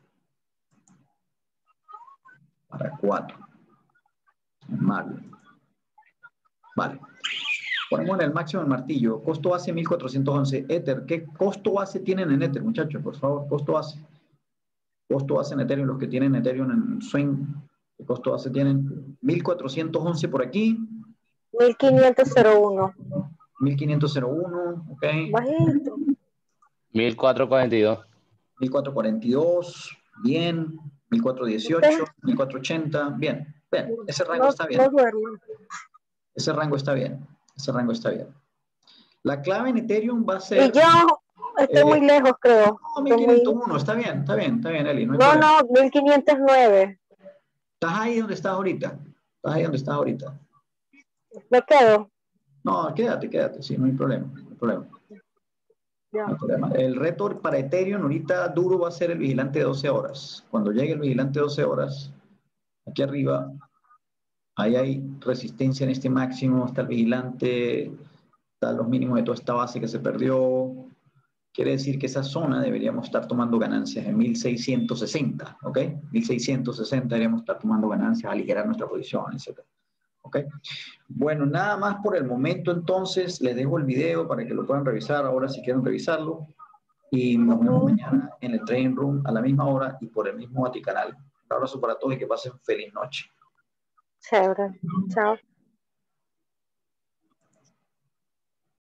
Para cuatro. Vale. Vale. Ponemos en el máximo el martillo. Costo base mil cuatrocientos once Ether. ¿Qué costo base tienen en Ether, muchachos? Por favor, costo base. Costo base en Ethereum, los que tienen Ethereum en Swing, ¿qué costo base tienen? mil cuatrocientos once por aquí. mil quinientos uno. mil quinientos uno, ok. Bajito. mil cuatrocientos cuarenta y dos. mil cuatrocientos cuarenta y dos, bien. mil cuatrocientos dieciocho, mil cuatrocientos ochenta, bien. Bien, ese rango No, está bien. no duermo. Ese rango está bien. Ese rango está bien. La clave en Ethereum va a ser... Y yo estoy eh, muy lejos, creo. No, mil quinientos uno, está bien, está bien, está bien, Eli. No, hay No, problema. no, mil quinientos nueve. ¿Estás ahí donde estás ahorita? ¿Estás ahí donde estás ahorita? ¿Me quedo? No, quédate, quédate, sí, no hay problema, no hay problema. Ya. No hay problema. El reto para Ethereum ahorita duro va a ser el vigilante de doce horas. Cuando llegue el vigilante de doce horas, aquí arriba, ahí hay resistencia en este máximo, está el vigilante, están los mínimos de toda esta base que se perdió. Quiere decir que esa zona deberíamos estar tomando ganancias en mil seiscientos sesenta, ¿ok? mil seiscientos sesenta deberíamos estar tomando ganancias, aligerar nuestra posición, etcétera. ¿Ok? Bueno, nada más por el momento entonces. Les dejo el video para que lo puedan revisar ahora si quieren revisarlo. Y nos vemos mañana en el Trading Room a la misma hora y por el mismo Baticanal. Un abrazo para todos y que pasen feliz noche. Chévere. Chao.